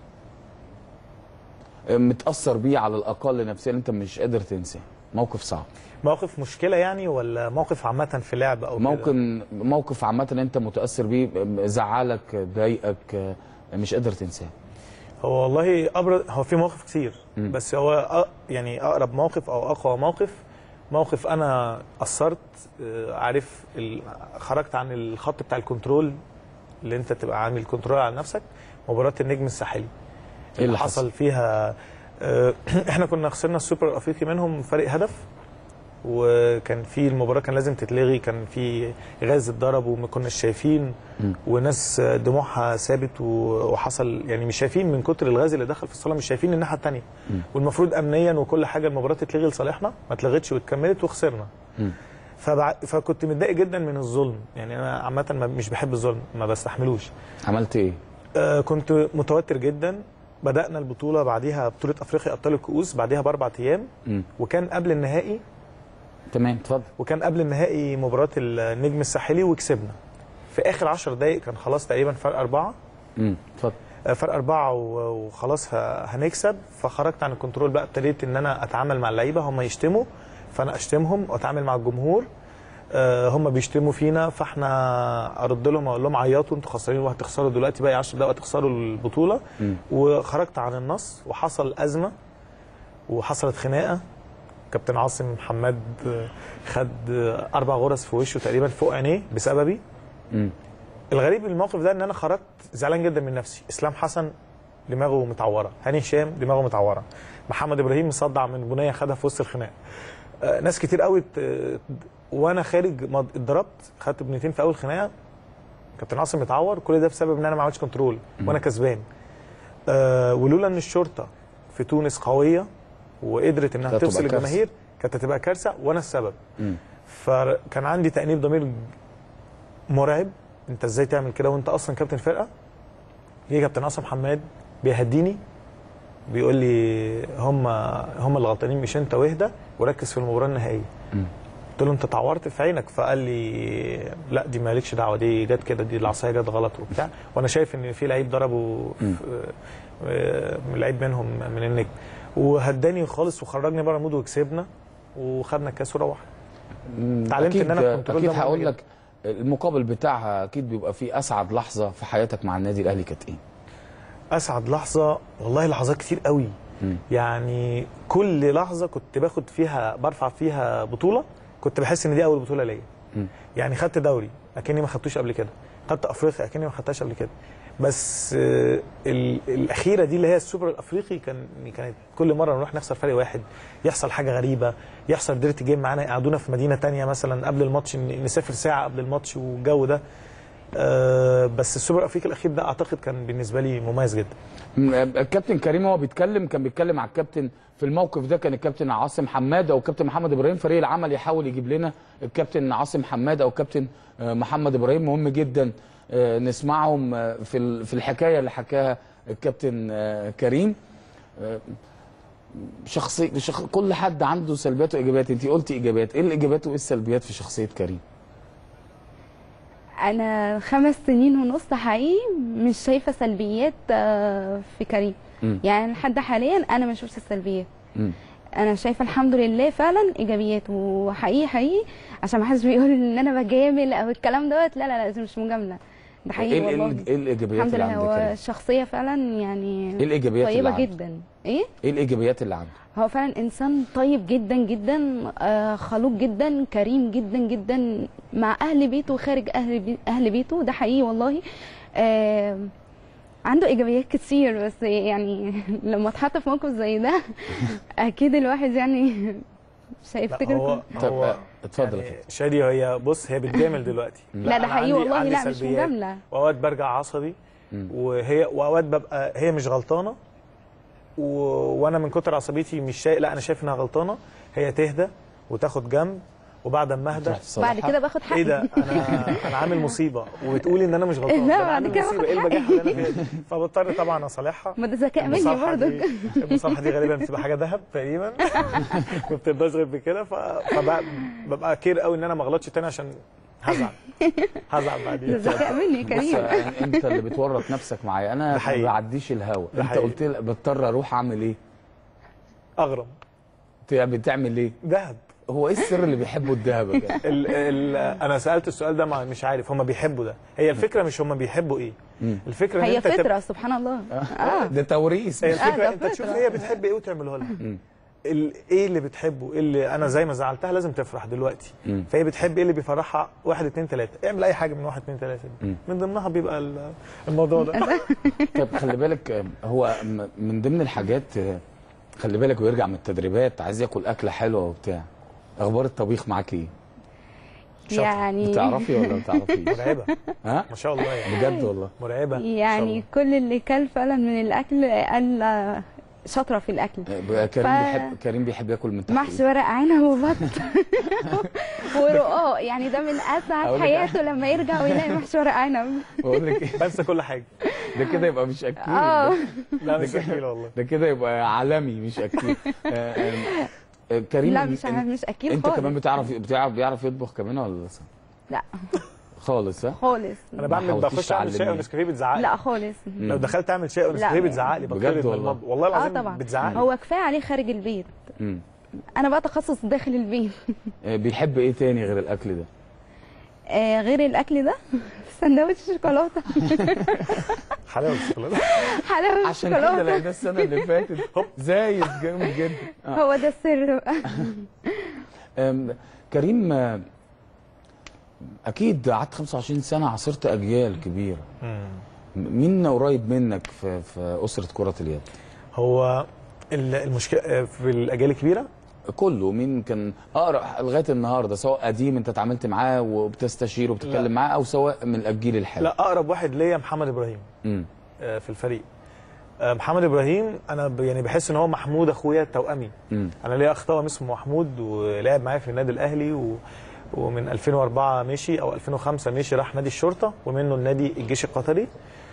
متاثر بيه على الاقل نفسيا انت مش قادر تنساه، موقف صعب. موقف مشكله يعني ولا موقف عامه في لعب او ممكن موقف عامه انت متاثر بيه، زعلك، ضايقك، مش قادر تنساه؟ هو والله ابرز، هو في مواقف كتير م. بس هو أ... يعني اقرب موقف او اقوى موقف موقف انا قصرت، عارف ال... خرجت عن الخط بتاع الكنترول اللي انت تبقى عامل كنترول على نفسك. مباراه النجم الساحلي ايه اللي حصل فيها؟ احنا كنا خسرنا السوبر الافريقي منهم فرق هدف، وكان في المباراه كان لازم تتلغي، كان في غاز اتضرب وما كناش شايفين، وناس دموعها ثابت وحصل يعني مش شايفين من كتر الغاز اللي دخل في الصاله، مش شايفين الناحيه الثانيه، والمفروض امنيا وكل حاجه المباراه تتلغي لصالحنا، ما اتلغتش واتكملت وخسرنا. فبع... فكنت متضايق جدا من الظلم، يعني انا عامه مش بحب الظلم، ما بستحملوش. عملت ايه؟ آه كنت متوتر جدا. بدأنا البطولة بعديها بطولة أفريقيا أبطال الكؤوس بعديها بأربع أيام، وكان قبل النهائي. تمام اتفضل. وكان قبل النهائي مباراة النجم الساحلي وكسبنا. في آخر عشر دقايق كان خلاص تقريبا فرق أربعة. امم اتفضل. فرق أربعة وخلاص هنكسب، فخرجت عن الكنترول بقى، ابتديت إن أنا أتعامل مع اللعيبة، هم يشتموا فأنا أشتمهم وأتعامل مع الجمهور. آه هم بيشتموا فينا، فاحنا ارد لهم اقول لهم عيطوا انتوا خسرانين وهتخسروا دلوقتي بقى عشر دقايق تخسروا البطوله. م. وخرجت عن النص وحصل ازمه وحصلت خناقه. كابتن عاصم محمد خد اربع غرز في وشه تقريبا فوق عينيه بسببي. م. الغريب الموقف ده ان انا خرجت زعلان جدا من نفسي. اسلام حسن دماغه متعوره، هاني هشام دماغه متعوره، محمد ابراهيم مصدع من بنيه خدها في وسط الخناق. آه ناس كتير قوي وانا خارج اتضربت، خدت بنيتين في اول خناقه. كابتن عاصم متعور، كل ده بسبب ان انا ما عملتش كنترول وانا كسبان. آه ولولا ان الشرطه في تونس قويه وقدرت انها تفصل الجماهير كانت هتبقى كارثه وانا السبب. م. فكان عندي تأنيب ضمير مرعب، انت ازاي تعمل كده وانت اصلا كابتن فرقه؟ جه كابتن عاصم حماد بيهديني بيقول لي هم هم اللي غلطانين مش انت، واهدى وركز في المباراه النهائيه. قلت له انت اتعورت في عينك، فقال لي لا دي مالكش دعوه، دي جت كده، دي العصايه جت غلط وبتاع، وانا شايف ان في لعيب ضربه لعيب منهم من النجم، وهداني خالص وخرجني بره المود وكسبنا وخدنا الكاس وروحنا. اتعلمت ان انا اكيد هقول لك المقابل بتاعها اكيد بيبقى فيه اسعد لحظه في حياتك مع النادي الاهلي كانت ايه؟ اسعد لحظه والله لحظات كتير قوي. م. يعني كل لحظه كنت باخد فيها برفع فيها بطوله كنت بحس ان دي اول بطوله ليا. يعني خدت دوري اكني ما خدتوش قبل كده، خدت افريقيا اكني ما خدتهاش قبل كده، بس الاخيره دي اللي هي السوبر الافريقي كان كانت كل مره نروح نخسر فرق واحد، يحصل حاجه غريبه، يحصل ديرتي جيم معانا يقعدونا في مدينه ثانيه مثلا قبل الماتش، نسافر ساعه قبل الماتش والجو ده. أه بس السوبر الافريقي الاخير ده اعتقد كان بالنسبه لي مميز جدا. الكابتن كريم هو بيتكلم كان بيتكلم على الكابتن في الموقف ده، كان الكابتن عاصم حماد او الكابتن محمد ابراهيم، فريق العمل يحاول يجيب لنا الكابتن عاصم حماد او الكابتن محمد ابراهيم. مهم جدا نسمعهم في في الحكايه اللي حكاها الكابتن كريم. شخصي شخ... كل حد عنده سلبيات وايجابيات، انت قلتي ايجابيات، ايه الايجابيات وايه السلبيات في شخصيه كريم؟ انا خمس سنين ونص حقيقي مش شايفه سلبيات في كريم. م. يعني لحد حاليا انا ما شفتش السلبيات. م. انا شايفه الحمد لله فعلا ايجابيات، وحقيقي حقيقي عشان ما حدش بيقول ان انا بجامل او الكلام دوت، لا لا لا دي مش مجامله، ده حقيقي إيه والله. ايه الايجابيات اللي عندك؟ الحمد لله هو الشخصيه فعلا يعني ايه الايجابيات طيبه اللي جدا. ايه ايه الايجابيات اللي عنده؟ هو فعلا انسان طيب جدا جدا، آه خلوق جدا، كريم جدا جدا مع اهل بيته وخارج اهل بي اهل بيته، ده حقيقي والله. آه عنده ايجابيات كتير، بس يعني لما اتحط في موقف زي ده اكيد الواحد يعني مش هيفتكر. هو طب اتفضل. يعني شادي هي بص هي بتجامل دلوقتي. لا ده حقيقي والله، لا مش مجامله. واوقات برجع عصبي وهي واوقات ببقى هي مش غلطانه و... وانا من كتر عصبيتي مش شايف، لا انا شايف انها غلطانه، هي تهدى وتاخد جنب وبعد ما اهدى بعد كده باخد حقي. ايه ده انا انا عامل مصيبه وبتقولي ان انا مش غلطان، لا انا بعد عامل كده مصيبه، ايه البجاحه اللي انا فيها؟ فبضطر طبعا اصالحها. ما ده ذكاء مني برضه. المصالحه دي غالبا بتبقى حاجه ذهب تقريبا ما بتبقاش غير بكده، فببقى كير قوي ان انا ما اغلطش تاني عشان هزعل هزعل بعدين. ده ذكاء مني كريم. انت اللي بتورط نفسك معايا، انا ما بعديش الهوا. انت قلت لي بضطر اروح اعمل ايه؟ اغرم. بتعمل ايه؟ ذهب. هو ايه السر اللي بيحبوا الذهب يا جدع؟ ال ال انا سالت السؤال ده مع مش عارف هم بيحبوا ده، هي الفكره مش هم بيحبوا ايه؟ الفكره ان هي انت فطره تب... سبحان الله. اه ده توريث. هي الفكره آه انت تشوف هي بتحب ايه وتعمله لها. ايه اللي بتحبه، ايه اللي انا زي ما زعلتها لازم تفرح دلوقتي، مم. فهي بتحب ايه اللي بيفرحها، واحد اتنين تلاته، اعمل اي حاجه من واحد اتنين تلاته دي، من ضمنها بيبقى الموضوع ده. طب خلي بالك هو من ضمن الحاجات، خلي بالك ويرجع من التدريبات عايز ياكل اكله حلوه وبتاع، اخبار الطبيخ معاك ايه؟ يعني بتعرفي ولا ما بتعرفيش؟ مرعبه. ها؟ ما شاء الله يعني بجد والله مرعبه. يعني كل اللي كل فعلا من الاكل قال شاطره في الاكل. كريم ف... بيحب كريم بيحب ياكل من تحت محشي ورق عنب وبط ورقاق، يعني ده من اسعد حياته لما يرجع ويلاقي محشي ورق عنب. بقول لك ايه، بنسى كل حاجه. ده كده يبقى مش اكيل. اه لا مش اكيل والله، ده كده يبقى عالمي مش اكيل. كريم لا مش مش اكيل انت خالص. كمان بتعرف بتعرف بيعرف يطبخ كمان ولا لسه؟ لا خالص. ها خالص. انا بعمل بخش اعمل شاي ونسكافيه بتزعق لي. لا خالص. لو دخلت اعمل شاي ونسكافيه بتزعق لي بجد والله. والله العظيم اه طبعا بتزعق لي. هو كفايه عليه خارج البيت. مم. انا بقى تخصص داخل البيت. بيحب ايه تاني غير الاكل ده؟ آه غير الاكل ده سندوتش شوكولاته. حلاوه الشوكولاته. حلاوه عشان كده الشوكولاته لقينا السنه اللي فاتت زايد جامد جدا. هو ده السر بقى. أم، كريم، آه، اكيد قعدت خمسة وعشرين سنه عاصرت اجيال كبيره. مم. مين قريب منك في في اسره كره اليد؟ هو ال- المشكله في الاجيال الكبيره كله مين كان اقرب لغايه النهارده، سواء قديم انت اتعاملت معاه وبتستشيره وبتتكلم معاه، او سواء من الجيل الحالي؟ لا، اقرب واحد ليا محمد ابراهيم. امم آه، في الفريق. آه، محمد ابراهيم انا ب- يعني بحس ان هو محمود اخويا التوأمي. امم انا ليا اخ توأم اسمه محمود ولعب معايا في النادي الاهلي و... ومن ألفين وأربعة مشي او ألفين وخمسة مشي راح نادي الشرطه ومنه النادي الجيش القطري.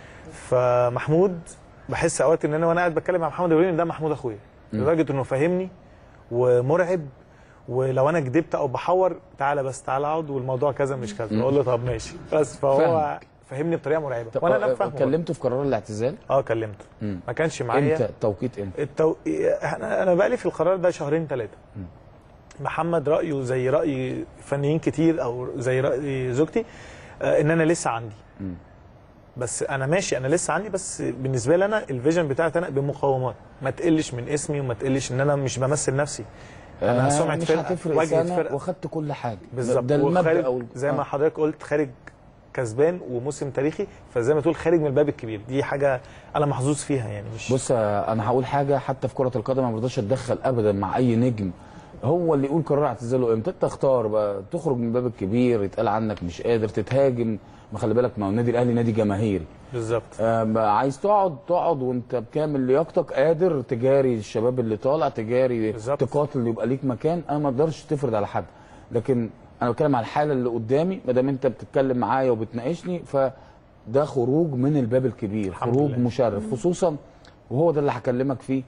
فمحمود بحس اوقات ان انا وانا قاعد بتكلم مع محمد ابراهيم ده محمود اخويا، لدرجه انه فاهمني ومرعب، ولو انا كدبت او بحور تعالى بس تعالى اقعد والموضوع كذا مش كذا، اقول له طب ماشي بس. فهو فاهمك. فهمني بطريقه مرعبه طب وانا انا فاهمه. كلمته في قرار الاعتزال؟ اه كلمته. مم. ما كانش معايا. امتى توقيت امتى؟ التو... انا انا بقالي في القرار ده شهرين ثلاثه. محمد رايه زي راي فنيين كتير او زي راي زوجتي، آه ان انا لسه عندي. مم. بس انا ماشي، انا لسه عندي، بس بالنسبه لي انا الفيجن بتاعتي انا بمقومات ما تقلش من اسمي وما تقلش ان انا مش بمثل نفسي. انا آه سمعه مش فرقه هتفرق واجهه سنه فرقه واخدت كل حاجه. بالظبط. ده المبدا وخارج أو زي ما آه. حضرتك قلت خارج كسبان وموسم تاريخي، فزي ما تقول خارج من الباب الكبير، دي حاجه انا محظوظ فيها يعني. مش بص، آه، انا هقول حاجه، حتى في كره القدم ما برضاش اتدخل ابدا مع اي نجم، هو اللي يقول قرار اعتزاله امتى. انت اختار بقى تخرج من الباب الكبير، يتقال عنك مش قادر تتهاجم، ما خلي بالك، ما هو النادي الاهلي نادي جماهيري. بالظبط. آه عايز تقعد تقعد وانت بكامل لياقتك، قادر تجاري الشباب اللي طالع، تجاري بالظبط. تقاتل يبقى ليك مكان. انا ما اقدرش تفرض على حد، لكن انا بتكلم على الحاله اللي قدامي. ما دام انت بتتكلم معايا وبتناقشني، فده خروج من الباب الكبير، خروج لله. مشرف، خصوصا وهو ده اللي هكلمك فيه.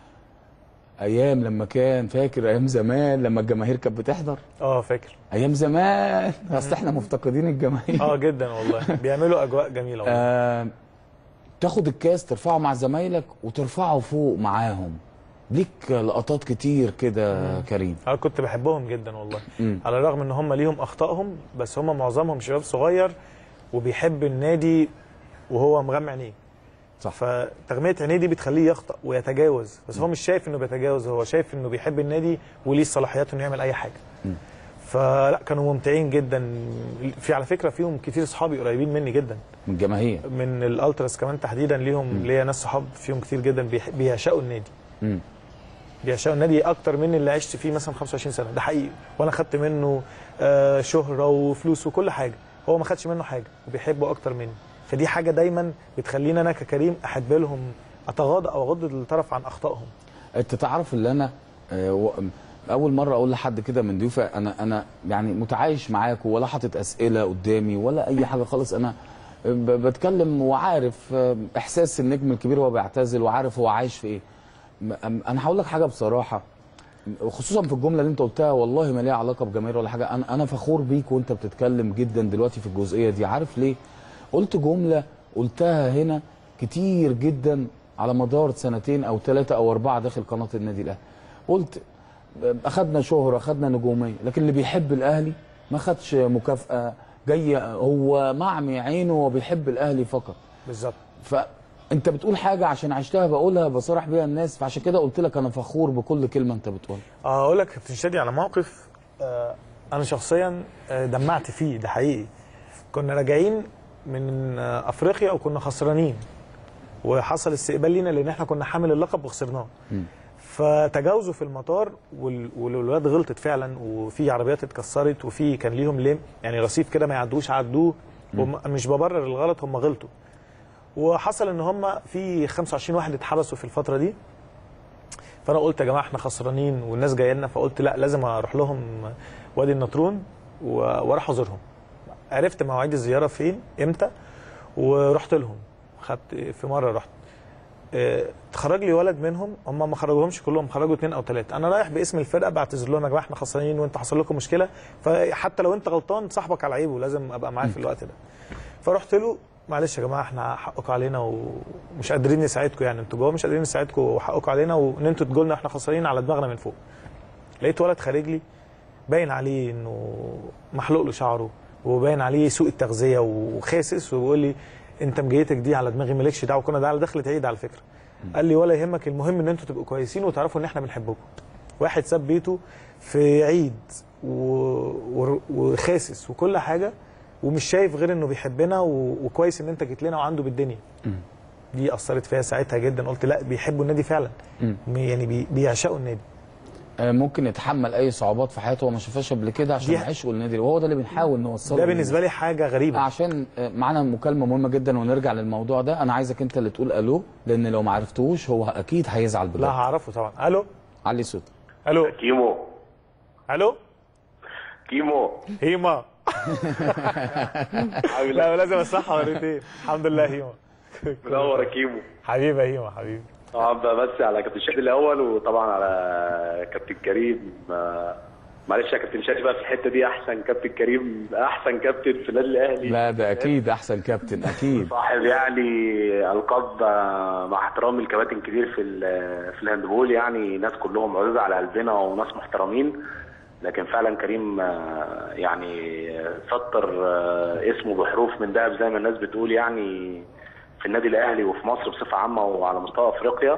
ايام لما كان فاكر ايام زمان لما الجماهير كانت بتحضر. اه فاكر. ايام زمان اصل احنا مفتقدين الجماهير. اه جدا والله، بيعملوا اجواء جميله والله. آه تاخد الكاس ترفعه مع زمايلك وترفعه فوق معاهم، ليك لقطات كتير كده كريم. انا كنت بحبهم جدا والله. مم. على الرغم ان هم ليهم اخطائهم، بس هم معظمهم شباب صغير وبيحب النادي وهو مغمى عينيه. صح. فتغميه عينيه دي بتخليه يخطأ ويتجاوز، بس هو مش شايف انه بيتجاوز، هو شايف انه بيحب النادي وليه الصلاحيات انه يعمل اي حاجه. مم. فلا كانوا ممتعين جدا. في على فكره فيهم كتير صحابي قريبين مني جدا من الجماهير، من الالتراس كمان تحديدا، ليهم ليا ناس صحاب فيهم كتير جدا بيح- بيعشقوا النادي. مم. بيعشقوا النادي اكتر من اللي عشت فيه مثلا خمسة وعشرين سنه، ده حقيقي. وانا خدت منه آه شهره وفلوس وكل حاجه، هو ما خدش منه حاجه وبيحبه اكتر مني. فدي حاجه دايما بتخليني انا ككريم احب لهم، اتغاضى او اغض الطرف عن اخطائهم. انت تعرف اللي انا آه و- اول مره اقول لحد كده من ضيوفي، انا انا يعني متعايش معاك ولا حاطط اسئله قدامي ولا اي حاجه خالص. انا ب- بتكلم وعارف آه، احساس النجم الكبير وهو بيعتزل، وعارف هو عايش في ايه. م- انا هقول لك حاجه بصراحه، خصوصا في الجمله اللي انت قلتها، والله ما ليها علاقه بجماهير ولا حاجه. انا انا فخور بيك وانت بتتكلم جدا دلوقتي في الجزئيه دي. عارف ليه؟ قلت جمله قلتها هنا كتير جدا على مدار سنتين او ثلاثه او اربعه داخل قناه النادي الاهلي. قلت اخدنا شهره، اخدنا نجوميه، لكن اللي بيحب الاهلي ما خدش مكافاه، جاي هو معمي عينه وبيحب الاهلي فقط. بالظبط. فانت بتقول حاجه عشان عشتها بقولها بصرح بيها الناس، فعشان كده قلت لك انا فخور بكل كلمه انت بتقولها. اه اقول لك يا كابتن شادي على موقف آه انا شخصيا آه دمعت فيه، ده حقيقي. كنا راجعين من آه افريقيا وكنا خسرانين، وحصل استقبال لينا لان احنا كنا حامل اللقب وخسرناه. فتجاوزوا في المطار وال- والولاد غلطت فعلا، وفي عربيات اتكسرت، وفي كان ليهم ليم يعني رصيف كده ما يعدوش عدوه، ومش ببرر الغلط، هم غلطوا. وحصل ان هم في خمسة وعشرين واحد اتحبسوا في الفتره دي. فانا قلت يا جماعه احنا خسرانين والناس جايه لنا، فقلت لا لازم اروح لهم وادي النطرون و- واروح ازورهم. عرفت مواعيد الزياره فين امتى ورحت لهم. خدت في مره رحت اه، اتخرج لي ولد منهم، هم ما خرجوهمش كلهم، خرجوا اثنين او ثلاثه. انا رايح باسم الفرقه بعتذر لهم يا جماعه احنا خسرانين وانت حصل لكم مشكله، فحتى لو انت غلطان صاحبك على عيبه، لازم ابقى معاه في الوقت ده. فرحت له معلش يا جماعه احنا حقكم علينا ومش قادرين نساعدكم، يعني انتوا جوه مش قادرين نساعدكم وحقكم علينا، وان انتوا تجوا لنا احنا خسرانين على دماغنا من فوق. لقيت ولد خارج لي باين عليه انه محلوق له شعره، وباين عليه سوء التغذيه وخاسس، وبيقول لي انت مجيتك دي على دماغي مالكش دعوه. كنا ده على دخلة عيد على فكره. قال لي ولا يهمك، المهم ان انتوا تبقوا كويسين وتعرفوا ان احنا بنحبكم. واحد ساب بيته في عيد وخاسس وكل حاجه ومش شايف غير انه بيحبنا وكويس ان انت جيت لنا وعنده بالدنيا. دي اثرت فيها ساعتها جدا، قلت لا بيحبوا النادي فعلا. يعني بيعشقوا النادي. ممكن يتحمل اي صعوبات في حياته هو ما شافهاش قبل كده عشان يعيشوا النادي، وهو ده اللي بنحاول نوصله. ده بالنسبه لي حاجه غريبه. عشان معانا مكالمه مهمه جدا ونرجع للموضوع ده. انا عايزك انت اللي تقول الو، لان لو ما عرفتوش هو اكيد هيزعل بجد. لا هعرفه طبعا. الو، علي صوتك. الو كيمو. الو كيمو. هيما. لا لازم اصحى مرتين. الحمد لله هيما. منور يا كيمو. حبيبي يا هيما حبيبي. طبعا بس على كابتن شادي الاول، وطبعا على كابتن كريم. معلش يا كابتن شادي بقى في الحته دي، احسن كابتن كريم، احسن كابتن في النادي الاهلي. لا ده اكيد احسن كابتن اكيد. صاحب يعني القاب، مع احترامي الكباتن كتير في في الهاندبول، يعني ناس كلهم عزيزه على قلبنا وناس محترمين، لكن فعلا كريم يعني سطر اسمه بحروف من ذهب زي ما الناس بتقول، يعني في النادي الاهلي وفي مصر بصفه عامه وعلى مستوى افريقيا،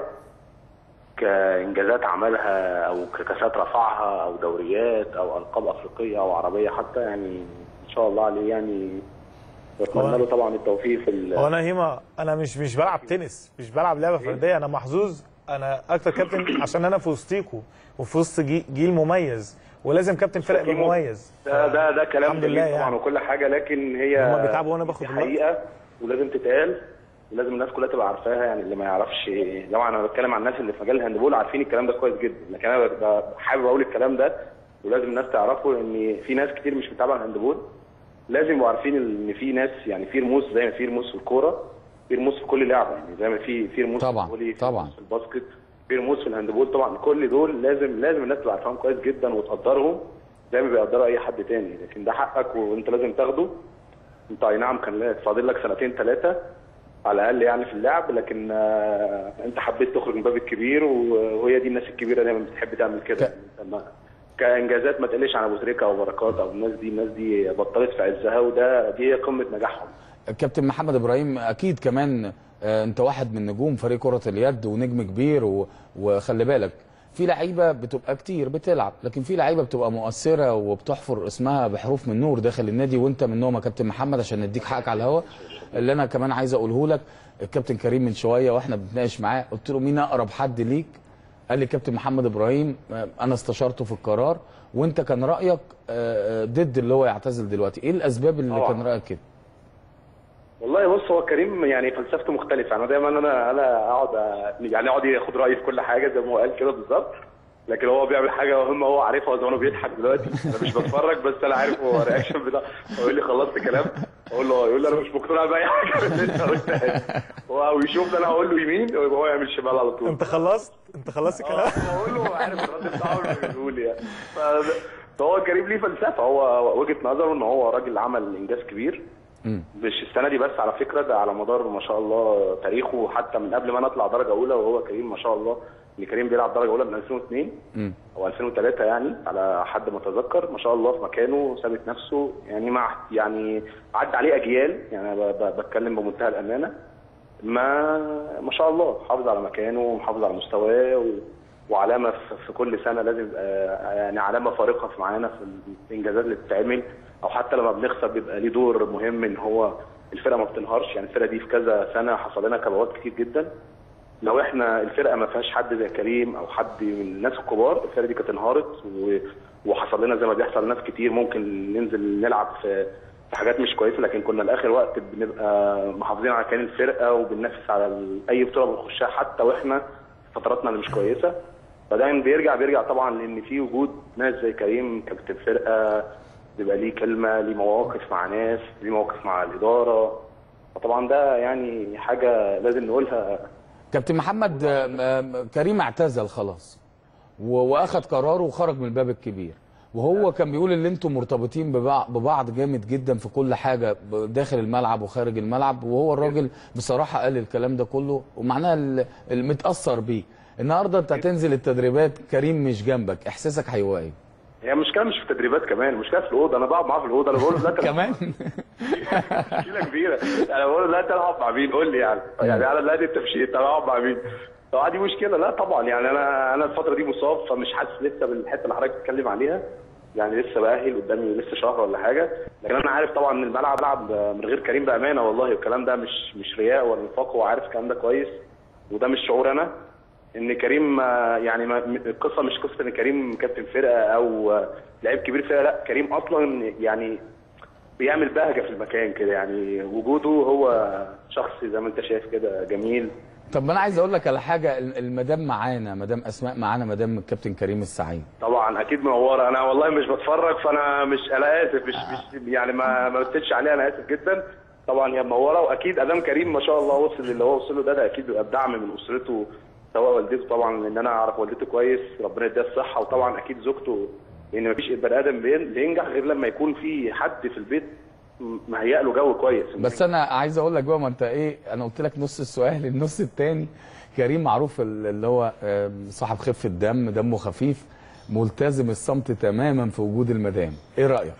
كانجازات عملها او ككاسات رفعها او دوريات او القاب افريقيه او عربيه حتى، يعني ان شاء الله عليه. يعني بتمنى له طبعا التوفيق في ال هو انا هيما انا مش مش بلعب تنس، مش بلعب لعبه فرديه، انا محظوظ، انا اكتر كابتن عشان انا في وسطيكوا وفي وسط جيل مميز، ولازم كابتن فرق يبقى مميز. ده ده ده كلام الحمد لله طبعا يعني. وكل حاجه، لكن هي هما بيتعبوا وانا باخد حقيقه ولازم تتقال، ولازم الناس كلها تبقى عارفاها. يعني اللي ما يعرفش، طبعا انا بتكلم عن الناس اللي في مجال الهاندبول عارفين الكلام ده كويس جدا، لكن انا حابب اقول الكلام ده ولازم الناس تعرفه، ان في ناس كتير مش متابعه الهاندبول، لازم يبقوا عارفين ان في ناس، يعني في رموز زي ما في رموز في الكوره، في رموز في كل لعبه، يعني زي ما في في رموز طبعا في الفولي، طبعا في الباسكت، في رموز في الهاندبول. طبعا كل دول لازم لازم الناس تبقى عارفاهم كويس جدا وتقدرهم زي ما بيقدروا اي حد تاني، لكن ده حقك وانت لازم تاخده. انت اي نعم كان فاضل لك سنتين ثلاثه على الاقل يعني في اللعب، لكن آه انت حبيت تخرج من باب الكبير، وهي دي الناس الكبيره دايما بتحب تعمل كده. ك... كانجازات ما تقلش عن ابو تريكه او بركات او الناس دي، الناس دي بطلت في عزها، وده دي هي قمه نجاحهم. كابتن محمد ابراهيم اكيد كمان آه انت واحد من نجوم فريق كره اليد ونجم كبير، و... وخلي بالك في لعيبه بتبقى كتير بتلعب، لكن في لعيبه بتبقى مؤثره وبتحفر اسمها بحروف من نور داخل النادي، وانت منهم يا كابتن محمد، عشان نديك حقك على الهوا. اللي انا كمان عايز اقوله لك، الكابتن كريم من شويه واحنا بنتناقش معاه قلت له مين اقرب حد ليك؟ قال لي كابتن محمد ابراهيم. انا استشرته في القرار، وانت كان رايك ضد اللي هو يعتزل دلوقتي، ايه الاسباب اللي أوه. كان رايك كده؟ والله بص، هو كريم يعني فلسفته مختلفه، انا دايما انا انا اقعد يعني اقعد ياخد رايي في كل حاجه زي ما هو قال كده بالظبط، لكن هو بيعمل حاجه مهمه هو عارفها زي ما هو بيضحك دلوقتي، انا مش بتفرج بس انا عارف هو الرياكشن بتاعه، هو يقول لي خلصت كلام، اقول له يقول لي انا مش مقتنع باي حاجه انت قلتها، هو يشوف انا هقول له يمين وهو يعمل شمال على طول. انت خلصت انت خلصت الكلام؟ بقول له عارف الرد بتاعه اللي بيقول يعني. فهو كريم ليه فلسفه، هو وجهه نظره ان هو راجل عمل انجاز كبير، مش السنه دي بس على فكره، ده على مدار ما شاء الله تاريخه، حتى من قبل ما نطلع درجه اولى وهو كريم ما شاء الله، ان كريم بيلعب درجه اولى من ألفين واثنين م. او ألفين وثلاثة يعني على حد ما اتذكر، ما شاء الله في مكانه ثابت نفسه، يعني مع يعني عدى عليه اجيال، يعني انا بتكلم بمنتهى الامانه، ما ما شاء الله حافظ على مكانه ومحافظ على مستواه، و... وعلامه في كل سنه لازم يعني علامه فارقه في معانا في الانجازات اللي بتتعمل، او حتى لما بنخسر بيبقى ليه دور مهم ان هو الفرقه ما بتنهارش، يعني الفرقه دي في كذا سنه حصل لنا كبوات كتير جدا، لو احنا الفرقه ما فيهاش حد زي كريم او حد من الناس الكبار الفرقه دي كانت انهارت، وحصل لنا زي ما بيحصل لناس كتير، ممكن ننزل نلعب في في حاجات مش كويسه، لكن كنا لاخر وقت بنبقى محافظين على كيان الفرقه وبننافس على اي بطوله بنخشها حتى واحنا فتراتنا اللي مش كويسه. فدايما بيرجع بيرجع طبعا لان في وجود ناس زي كريم كابتن فرقه، بيبقى ليه كلمه، ليه مواقف مع ناس، ليه مواقف مع الاداره، فطبعا ده يعني حاجه لازم نقولها. كابتن محمد، كريم اعتزل خلاص واخد قراره وخرج من الباب الكبير، وهو كان بيقول ان انتم مرتبطين ببعض جامد جدا في كل حاجه داخل الملعب وخارج الملعب، وهو الراجل بصراحه قال الكلام ده كله، ومعناها المتاثر بيه. النهارده انت هتنزل التدريبات كريم مش جنبك، احساسك هيبقى ايه؟ هي المشكله مش في التدريبات كمان، المشكله في الاوضه. انا بقعد معاه في الاوضه، انا بقول له لا تلعب كمان مشكله كبيره. انا بقول له لا تلعب مع مين؟ قول لي يعني يعني انا لا انت مش انت العب مع مين؟ طبعا دي مشكله. لا طبعا يعني انا انا الفتره دي مصاب، فمش حاسس لسه بالحته اللي حضرتك بتتكلم عليها، يعني لسه باهل قدامي لسه شهر ولا حاجه. لكن انا عارف طبعا ان الملعب بلعب من غير كريم بامانه والله، والكلام ده مش مش رياء ولا نفاق، هو عارف الكلام ده كويس، وده مش شعور انا ان كريم يعني ما القصه مش قصه ان كريم كابتن فرقه او لعيب كبير فرقه، لا كريم اصلا يعني بيعمل بهجه في المكان كده، يعني وجوده هو شخص زي ما انت شايف كده جميل. طب انا عايز اقول لك على حاجه، المدام معانا، مدام اسماء معانا، مدام الكابتن كريم السعيد طبعا اكيد منوره. انا والله مش بتفرج، فانا مش انا اسف مش مش يعني ما ما بتسالش عليها، انا اسف جدا. طبعا هي منوره، واكيد ادام كريم ما شاء الله وصل للي هو وصل له ده، ده اكيد بيبقى بدعم من اسرته، سواء والدته طبعا لان انا اعرف والدته كويس ربنا يديها الصحه، وطبعا اكيد زوجته، لان ما فيش بني ادم بينجح غير لما يكون في حد في البيت مهيأ له جو كويس. بس انا عايز اقول لك بقى، ما انت ايه، انا قلت لك نص السؤال، النص الثاني كريم معروف اللي هو صاحب خفه دم، دمه خفيف، ملتزم الصمت تماما في وجود المدام، ايه رايك؟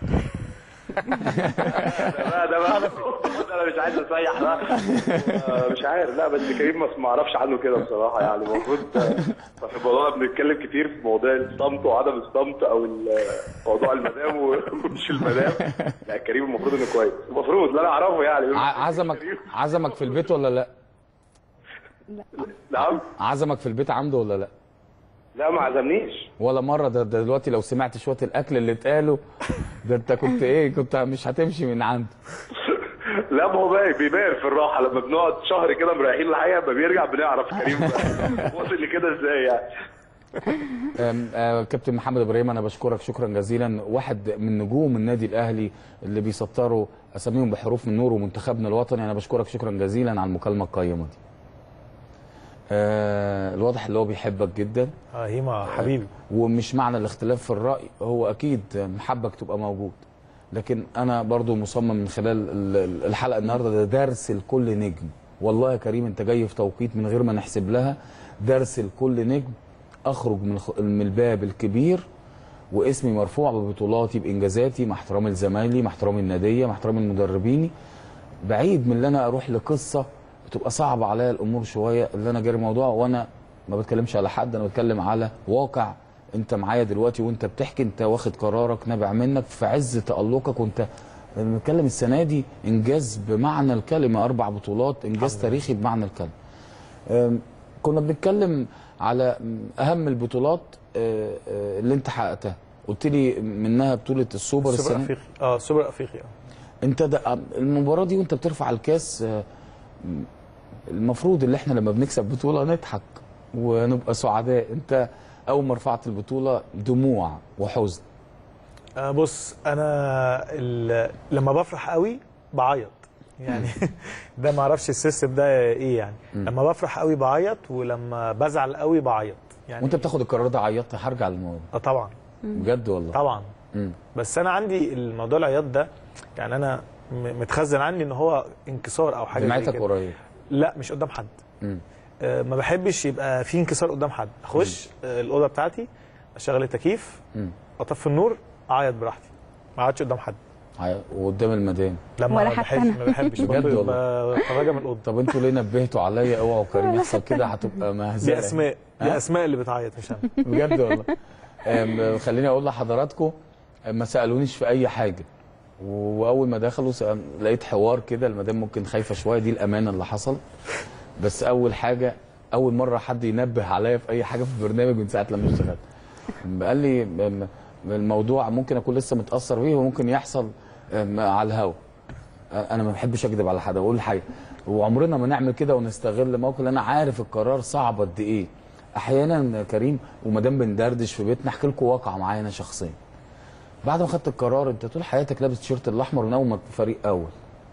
ده ده بقى انا مش عايز اسيح بقى مش عارف، لا بس كريم ما اعرفش عنه كده بصراحه، يعني المفروض في الموضوع بنتكلم كتير في موضوع الصمت وعدم الصمت، او موضوع المدام ومش المدام. لا كريم المفروض انه كويس، المفروض لا انا اعرفه يعني. عزمك عزمك في البيت ولا لا؟ لا نعم عزمك في البيت عنده ولا لا؟ لا ما عزمنيش ولا مره. ده, ده دلوقتي لو سمعت شويه الاكل اللي اتقالوا ده، انت كنت ايه، كنت مش هتمشي من عنده. لا ما هو باين بيبان في الراحه، لما بنقعد شهر كده مريحين الحقيقه، لما بيرجع بنعرف كريم وصل لكده ازاي يعني. أم آه كابتن محمد ابراهيم، انا بشكرك شكرا جزيلا، واحد من نجوم النادي الاهلي اللي بيسطروا اساميهم بحروف من نور ومنتخبنا الوطني. انا بشكرك شكرا جزيلا على المكالمه القيمه دي. آه الواضح اللي هو بيحبك جدا. اه هيما حبيبي. ومش معنى الاختلاف في الراي، هو اكيد محبك تبقى موجود، لكن انا برضو مصمم من خلال الحلقه النهارده، ده درس لكل نجم. والله يا كريم انت جاي في توقيت من غير ما نحسب لها، درس لكل نجم. اخرج من الباب الكبير واسمي مرفوع ببطولاتي بانجازاتي، مع احترامي لزمايلي، مع احترامي الناديه، مع احترامي لمدربيني، بعيد من ان انا اروح لقصه بتبقى صعبه عليا الامور شويه، اللي انا جاري موضوع وانا ما بتكلمش على حد، انا بتكلم على واقع. انت معايا دلوقتي وانت بتحكي، انت واخد قرارك نابع منك في عز تألقك، وانت بنتكلم السنه دي انجاز بمعنى الكلمه، اربع بطولات، انجاز تاريخي بمعنى الكلمه. كنا بنتكلم على اهم البطولات اللي انت حققتها، قلت لي منها بطوله السوبر السوبر الافريقي. اه السوبر الافريقي. اه انت ده المباراه دي وانت بترفع الكاس، المفروض اللي احنا لما بنكسب بطوله نضحك ونبقى سعداء، انت اول ما رفعت البطوله دموع وحزن. أه بص انا لما بفرح قوي بعيط يعني ده ما اعرفش السيستم ده ايه يعني. م. لما بفرح قوي بعيط، ولما بزعل قوي بعيط يعني. وانت بتاخد القرار ده عيطت؟ هرجع للموضوع. اه طبعا. بجد والله؟ طبعا. م. بس انا عندي الموضوع العياط ده يعني انا متخزن عني ان هو انكسار او حاجه زي دمعتك كده. قريب؟ لا مش قدام حد. م. أه ما بحبش يبقى في انكسار قدام حد. اخش أه الاوضه بتاعتي، اشغل التكييف، اطفي النور، اعيط براحتي، ما اقعدش قدام حد. وقدام المدام؟ لا ما بحبش ما بحبش بجد والله؟ بخرجها من الاوضه. طب انتوا ليه نبهتوا عليا اوعوا كريم يحصل كده، هتبقى مهزله. دي اسماء دي اسماء اللي بتعيط مش انا. بجد والله. خليني اقول لحضراتكم، ما سالونيش في اي حاجه، واول ما دخلوا لقيت حوار كده، المدام ممكن خايفه شويه، دي الامانه اللي حصل. بس اول حاجه، اول مره حد ينبه عليا في اي حاجه في البرنامج من ساعه لما اشتغلت، قال لي الموضوع ممكن اكون لسه متاثر بيه وممكن يحصل على الهوا. انا ما بحبش اكذب على حد، اقول الحقيقه، وعمرنا ما نعمل كده ونستغل موقف، لان انا عارف القرار صعب قد ايه. احيانا كريم ومدام بندردش في بيتنا، احكي لكم واقعه معايا انا شخصيا. بعد ما خدت القرار، انت طول حياتك لابس التيشيرت الاحمر وناومك في فريق اول،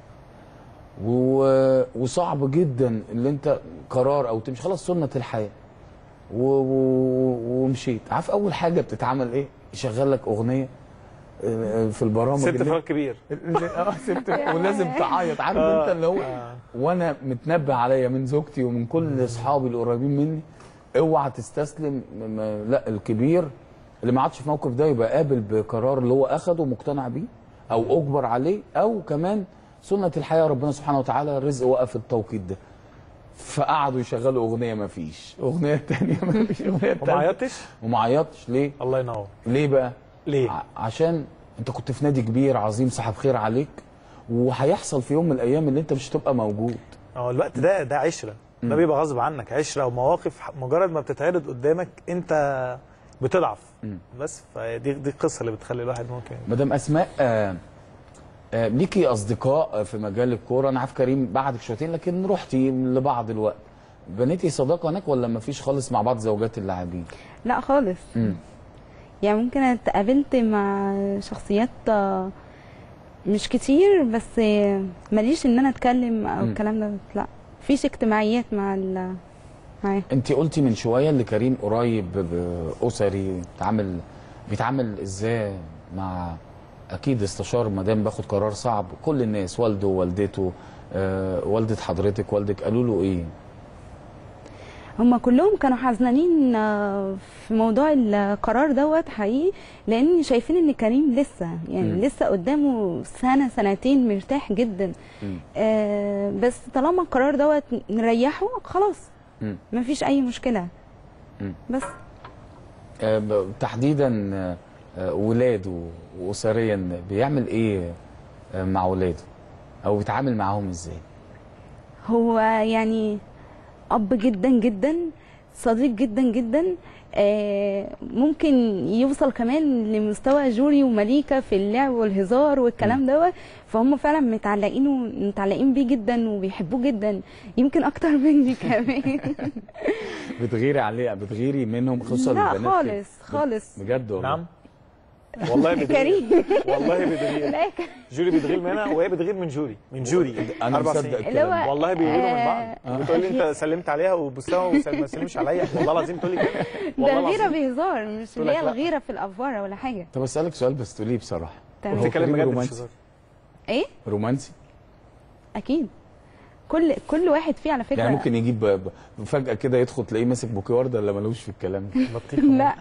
و... وصعب جدا اللي انت قرار او تمشي، خلاص سنه الحياه، و... و... ومشيت. عارف اول حاجه بتتعمل ايه؟ يشغل لك اغنيه في البرامج، ست فرق كبير. اه ست ولازم تعيط، عارف انت اللي هو. وانا متنبه عليا من زوجتي ومن كل اصحابي القريبين مني، اوعى تستسلم، لا الكبير اللي ما عادش في موقف ده يبقى قابل بقرار اللي هو اخده ومقتنع بيه او اجبر عليه، او كمان سنه الحياه ربنا سبحانه وتعالى الرزق وقف التوقيت ده فقعدوا يشغلوا اغنيه ما فيش، اغنيه ثانيه ما فيش، اغنيه ثانيه وما عيطتش؟ وما عيطتش ليه؟ الله ينور. ليه بقى؟ ليه؟ ع- عشان انت كنت في نادي كبير عظيم صاحب خير عليك، وهيحصل في يوم من الايام اللي انت مش هتبقى موجود. اه الوقت ده ده عشره، ده بيبقى غصب عنك، عشره ومواقف مجرد ما بتتعرض قدامك انت بتضعف. مم. بس فدي دي القصه اللي بتخلي الواحد ممكن. مدام اسماء، آه آه ليكي اصدقاء في مجال الكوره؟ انا عارف كريم بعدك شويتين لكن رحتي لبعض الوقت، بنيتي صداقه هناك ولا ما فيش خالص مع بعض زوجات اللاعبين؟ لا خالص. امم يعني ممكن اتقابلت مع شخصيات آه، مش كتير، بس آه، ماليش ان انا اتكلم او مم. الكلام ده. لا مفيش اجتماعيات مع ال معاه. انت قلتي من شويه اللي كريم قريب باسري، بيتعامل بيتعامل ازاي مع، اكيد استشار مدام باخد قرار صعب، كل الناس والده ووالدته، آه والده حضرتك والدك قالوا له ايه؟ هم كلهم كانوا حزنانين آه، في موضوع القرار دوت حقيقي، لان شايفين ان كريم لسه يعني مم. لسه قدامه سنه سنتين مرتاح جدا. مم. آه، بس طالما القرار دوت نريحه خلاص مم. مفيش اي مشكله. مم. بس آه ب- تحديدا آه آه، ولاده واسريا بيعمل ايه آه مع ولاده، او بيتعامل معاهم ازاي؟ هو يعني اب جدا جدا، صديق جدا جدا، آه، ممكن يوصل كمان لمستوى جوري ومليكه في اللعب والهزار والكلام دوت. فهم فعلا متعلقين متعلقين بيه جدا وبيحبوه جدا، يمكن اكتر مني كمان. بتغيري عليه، بتغيري منهم خصوصا لا البنات؟ خالص خالص. بجد والله؟ نعم والله بتغير. كريم والله بتغير. لا ك- جوري بتغير منها وهي بتغير من جوري، من جوري. أنا اربع مصدق سنين الكلام ده. والله بيغيروا من آه، بعض. بتقول لي انت سلمت عليها وبصها وما سلمش عليا، والله العظيم تقول لي كده. ده والله الغيره العظيم. بهزار، مش تقول اللي لك هي لا. الغيره في الافواره ولا حاجه. طب اسالك سؤال بس تقوليه بصراحه، تمام. هو بتتكلم كريم بجد مش رومانسي؟ هزار. ايه رومانسي؟ اكيد. كل كل واحد فيه على فكره. يعني ممكن يجيب ب- ب- فجأة كده يدخل تلاقيه ماسك بوكيه ورده، ولا ملوش في الكلام ده؟ بطيخ. لا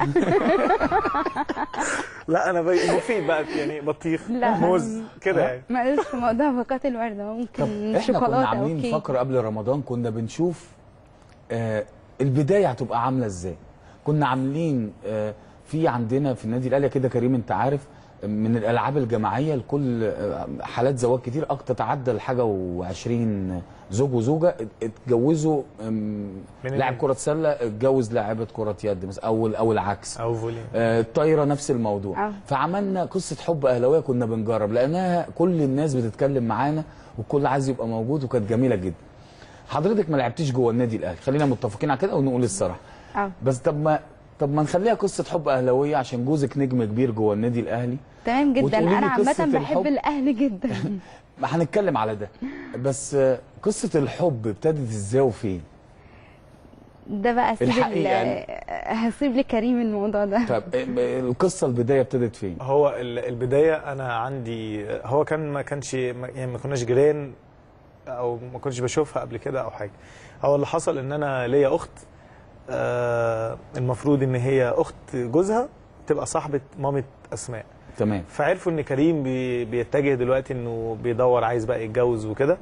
لا انا بي- مفيد بقى يعني بطيخ لا. موز كده يعني. ماليش في موضوع باقات الورده، طب ممكن احنا كنا شوكولاته او عاملين كيك. فقره قبل رمضان كنا بنشوف آه البدايه هتبقى عامله ازاي. كنا عاملين آه في عندنا في النادي الاهلي كده كريم انت عارف، من الالعاب الجماعيه لكل آه، حالات زواج كتير اكتر تتعدى الحاجه وعشرين زوج وزوجه اتجوزوا، آم، من لاعب ال- كره سله اتجوز لاعبه كره يد مثلا، او او العكس. او فولي. آه، الطايره نفس الموضوع. آه. فعملنا قصه حب اهلاويه كنا بنجرب، لانها كل الناس بتتكلم معانا والكل عايز يبقى موجود، وكانت جميله جدا. حضرتك ما لعبتيش جوه النادي الاهلي، خلينا متفقين على كده ونقول الصراحه. اه بس طب ما طب ما نخليها قصه حب اهلاويه عشان جوزك نجم كبير جوه النادي الاهلي. تمام جدا. وتقولي لي انا قصة عامه بحب الحب. الاهل جدا. ما هنتكلم على ده، بس آه، قصه الحب ابتدت ازاي وفين؟ ده بقى هسيب الحقيقة ال- هسيب لكريم الموضوع ده. طب آه، القصه البدايه ابتدت فين؟ هو ال- البدايه انا عندي، هو كان ما كانش ما- يعني ما كناش جيران او ما كنتش بشوفها قبل كده او حاجه. هو اللي حصل ان انا ليا اخت، آه المفروض ان هي اخت جوزها تبقى صاحبه مامه اسماء. تمام. فعرفوا ان كريم بي بيتجه دلوقتي انه بيدور عايز بقى يتجوز وكده.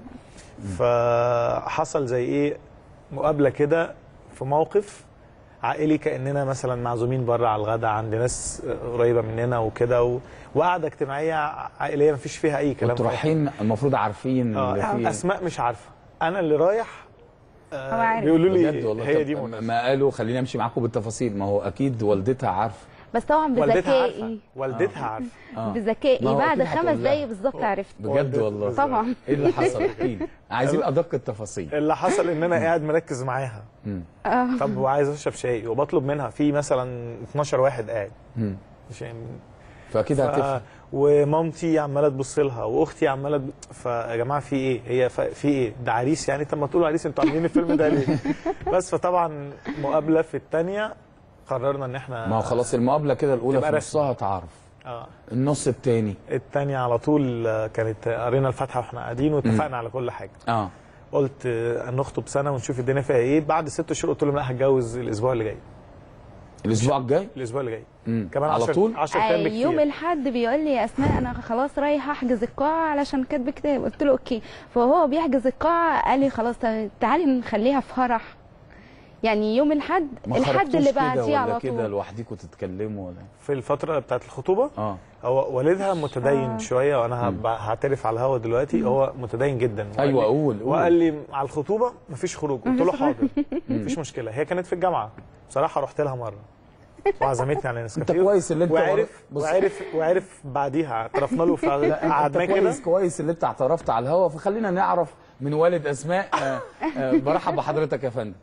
فحصل زي ايه مقابله كده في موقف عائلي، كاننا مثلا معزومين بره على الغداء عند ناس قريبه مننا وكده، و... وقعده اجتماعيه عائليه ما فيش فيها اي كلام. كنتوا رايحين المفروض عارفين اللي اه فيه. اسماء مش عارفه، انا اللي رايح. آه هو عارف. بيقولوا بجد لي والله؟ هي طب دي ما- منى. ما قالوا خليني امشي معاكم بالتفاصيل، ما هو اكيد والدتها عارفه. بس طبعا والدتها عارفه، بذكائي والدتها عارفه. آه. بذكائي ما هو بعد أكيد خمس هتقول لها. دقايق بالظبط عرفت. بجد والله؟ طبعا. ايه اللي حصل؟ احكي لي، عايزين ادق التفاصيل. اللي حصل ان انا قاعد مركز معاها، مم. اه طب وعايز اشرب شاي وبطلب منها في مثلا اتناشر واحد قاعد، مم. مش يعني فاكيد ف... هتفهم. ومامتي عماله تبص لها واختي عماله تب... فيا جماعه في ايه؟ هي ف... في ايه؟ ده عريس يعني؟ طب ما تقولوا عريس، انتوا عاملين الفيلم ده ليه؟ بس فطبعا مقابله في الثانيه قررنا ان احنا ما هو خلاص المقابله كده الاولى تبقى في رسمي. نصها تعارف، اه النص الثاني الثانيه على طول آه، كانت قرينا الفاتحه واحنا قاعدين واتفقنا على كل حاجه. اه قلت آه، نخطب سنه ونشوف الدنيا فيها ايه. بعد ست شهور قلت لهم لا هتجوز الاسبوع اللي جاي. الاسبوع الجاي؟ الاسبوع اللي جاي مم. كمان على عشرة طول؟ عشرة ايام آه، يوم بكتير. الاحد بيقول لي يا اسماء انا خلاص رايحه احجز القاعه علشان كاتب كتاب. قلت له اوكي. فهو بيحجز القاعه قال لي خلاص تعالي نخليها في فرح. يعني يوم الاحد ما الحد خرجتوش اللي كده بعديه ولا على كده طول. لوحديكوا تتكلموا ولا؟ في الفتره بتاعت الخطوبه اه هو والدها متدين آه. شويه، وانا هب- هعترف على الهوا دلوقتي. هو متدين جدا. وقال ايوه لي- قول قول. وقال لي على الخطوبه مفيش خروج. قلت له حاضر مفيش مشكله. هي كانت في الجامعه بصراحه، رحت لها مره وعزمتني على نسكافيه. انت كويس اللي انت وعرف بص- وعرف وعرف بعديها اعترفنا له لا انت فقعدنا كده. كويس كويس اللي انت اعترفت على الهوا، فخلينا نعرف من والد اسماء. آه آه برحب بحضرتك يا فندم.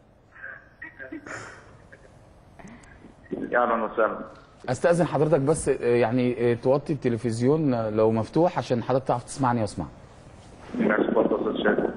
اهلا وسهلا. استاذن حضرتك بس آه، يعني آه، توطي التلفزيون آه، لو مفتوح عشان حضرتك تعرف تسمعني واسمع. ماشي، اتفضل يا استاذ شادي.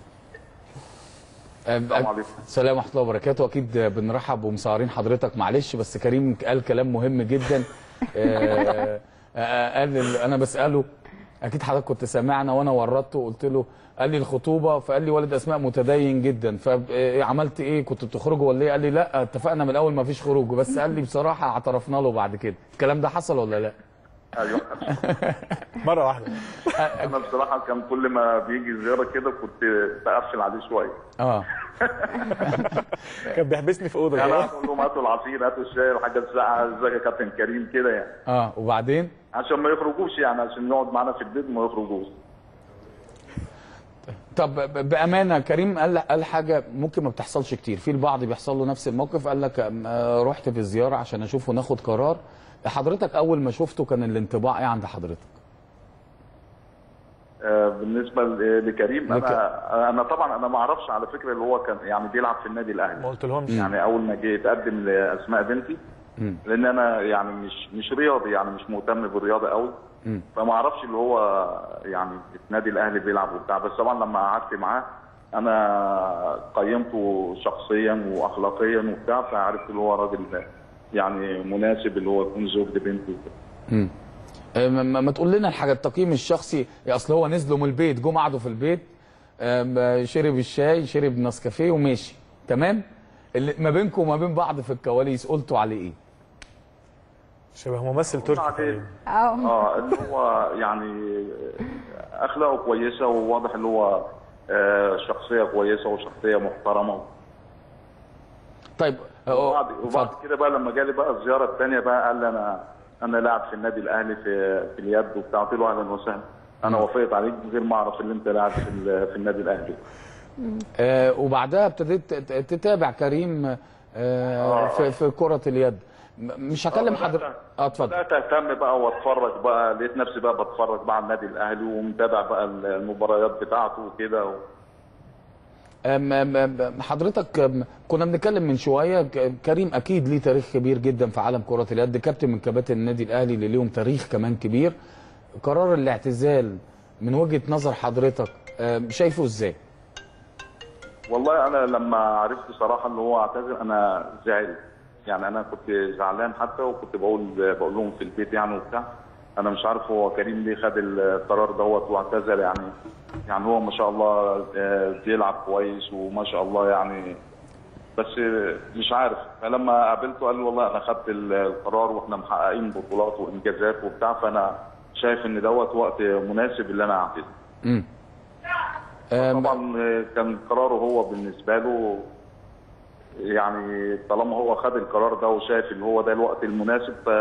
آه، السلام عليكم. السلام ورحمه الله وبركاته. اكيد آه، بنرحب ومسهرين حضرتك. معلش بس كريم قال كلام مهم جدا. آه، آه، قال ال- انا بساله، اكيد حضرتك كنت سامعنا وانا ورطته وقلت له، قال لي الخطوبه، فقال لي والد اسماء متدين جدا، فعملت ايه؟ كنتوا بتخرجوا ولا ايه؟ قال لي لا اتفقنا من الاول ما فيش خروج، بس قال لي بصراحه اعترفنا له بعد كده. الكلام ده حصل ولا لا؟ ايوه. مره واحده. انا بصراحه كان كل ما بيجي زياره كده كنت بقفل عليه شويه. اه كان بيحبسني في اوضه يعني كده. اقول لهم هاتوا العصير، هاتوا الشاي، الحاجه الساقعه، ازيك يا كابتن كريم كده يعني. اه وبعدين؟ عشان ما يخرجوش، يعني عشان يقعد معانا في البيت وما يخرجوش. طب ب- بامانه كريم قال قال حاجه ممكن ما بتحصلش كتير، في البعض بيحصل له نفس الموقف. قال لك آه، رحت في الزياره عشان اشوفه ناخد قرار. حضرتك اول ما شفته كان الانطباع ايه عند حضرتك؟ آه، بالنسبه ل- لكريم، لك- انا انا طبعا انا ما اعرفش على فكره اللي هو كان يعني بيلعب في النادي ما الاهلي. قلت لهمش. يعني اول ما جه يتقدم لاسماء بنتي، مم. لان انا يعني مش مش رياضي، يعني مش مهتم بالرياضه قوي. مم. فما اعرفش اللي هو يعني في النادي الاهلي بيلعب وبتاع. بس طبعا لما قعدت معاه انا قيمته شخصيا واخلاقيا وبتاع، فعرفت اللي هو راجل يعني مناسب اللي هو يكون زوج لبنتي. مم. آه، ما ما تقول لنا الحاجه، التقييم الشخصي. اصل هو نزلوا من البيت، جم قعدوا في البيت، آم، شرب الشاي، شرب نسكافيه وماشي تمام. اللي ما بينكم وما بين بعض في الكواليس قلتوا عليه ايه؟ شبه ممثل تركي تقريبا. اه اه اللي هو يعني اخلاقه كويسه، وواضح اللي هو آه، شخصيه كويسه وشخصيه محترمه. طيب آه، وبعد وبعد اتفضل. كده بقى لما جالي بقى الزياره الثانيه بقى قال لي انا انا لاعب في النادي الاهلي في في اليد وبتاع. قلت له اهلا وسهلا، انا وافقت عليك من غير ما اعرف ان انت لاعب في ال- في النادي الاهلي. آه وبعدها ابتديت تت- تتابع كريم آه في, في كرة اليد. م- مش هكلم آه، حضرتك. اه اتفضل. بدات اهتم بقى واتفرج بقى، لقيت نفسي بقى بتفرج بقى على النادي الاهلي ومتابع بقى المباريات بتاعته وكده و... أم أم أم حضرتك أم، كنا بنتكلم من شويه، ك- كريم اكيد ليه تاريخ كبير جدا في عالم كره اليد، كابتن من كباتن النادي الاهلي اللي ليهم تاريخ كمان كبير. قرار الاعتزال من وجهه نظر حضرتك أم، شايفه ازاي؟ والله انا لما عرفت صراحه اللي هو اعتذر انا زعلت. يعني انا كنت زعلان حتى، وكنت بقول بقول لهم في البيت يعني وبتاع، انا مش عارف هو كريم ليه خد القرار دوت واعتزل. يعني يعني هو ما شاء الله آه، بيلعب كويس وما شاء الله يعني، بس مش عارف. فلما قابلته قال لي والله انا خدت القرار واحنا محققين بطولات وانجازات وبتاع، فانا شايف ان دوت وقت مناسب اللي انا اعتزل. امم أم، طبعا كان قراره هو بالنسبه له، يعني طالما هو خد القرار ده وشايف ان هو ده الوقت المناسب، ف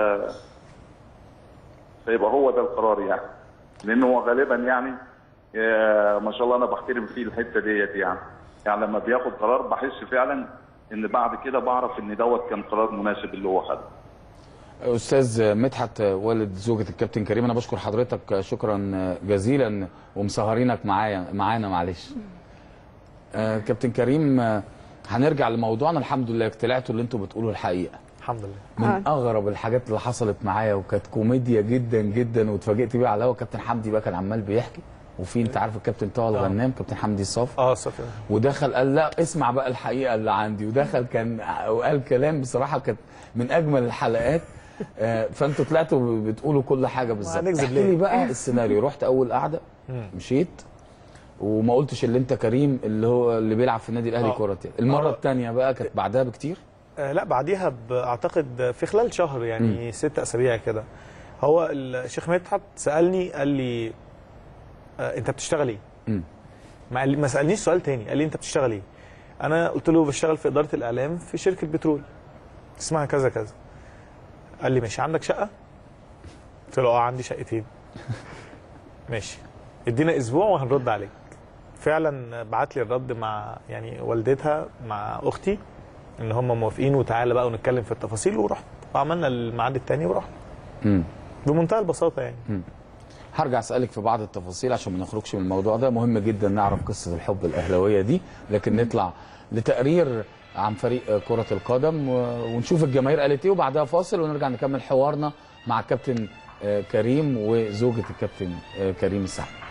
فيبقى هو ده القرار يعني. لان هو غالبا يعني آه، ما شاء الله انا بحترم فيه الحته ديت يعني. يعني لما بياخد قرار بحس فعلا ان بعد كده بعرف ان دوت كان قرار مناسب اللي هو خده. استاذ مدحت والد زوجة الكابتن كريم، انا بشكر حضرتك شكرا جزيلا ومسهرينك معايا معانا معلش. آه، كابتن كريم، آه، هنرجع لموضوعنا. الحمد لله طلعتوا اللي انتوا بتقولوا الحقيقه. الحمد لله. من اغرب الحاجات اللي حصلت معايا وكانت كوميديا جدا جدا واتفاجئت بيها على الهوا، كابتن حمدي بقى كان عمال بيحكي، وفي انت عارف الكابتن طه الغنام كابتن حمدي الصف، اه صافي. ودخل قال لا اسمع بقى الحقيقه اللي عندي، ودخل كان وقال كلام بصراحه كانت من اجمل الحلقات. آه، فانتوا طلعتوا بتقولوا كل حاجه بالظبط. هنكذب احكي ليه؟ لي بقى السيناريو. رحت اول قعده مشيت وما قلتش اللي انت كريم اللي هو اللي بيلعب في النادي الاهلي آه. كره يد. المره آه. الثانيه بقى كانت بعدها بكتير. آه لا بعديها اعتقد في خلال شهر يعني م. ست اسابيع كده، هو الشيخ مدحت سالني قال لي آه انت بتشتغل ايه؟ م. ما ما سالنيش سؤال تاني، قال لي انت بتشتغل ايه؟ انا قلت له بشتغل في اداره الاعلام في شركه بترول اسمها كذا كذا. قال لي ماشي، عندك شقه؟ قلت له اه عندي شقتين. ماشي، ادينا اسبوع وهنرد عليك. فعلا بعت لي الرد مع يعني والدتها مع اختي ان هم موافقين وتعالى بقى ونتكلم في التفاصيل، ورحت وعملنا الميعاد الثاني ورحنا. امم بمنتهى البساطه يعني. امم هرجع اسالك في بعض التفاصيل عشان ما نخرجش من الموضوع ده، مهم جدا نعرف قصه الحب الاهلاويه دي، لكن نطلع لتقرير عن فريق كره القدم ونشوف الجماهير قالت ايه، وبعدها فاصل ونرجع نكمل حوارنا مع الكابتن كريم وزوجة الكابتن كريم السحمي.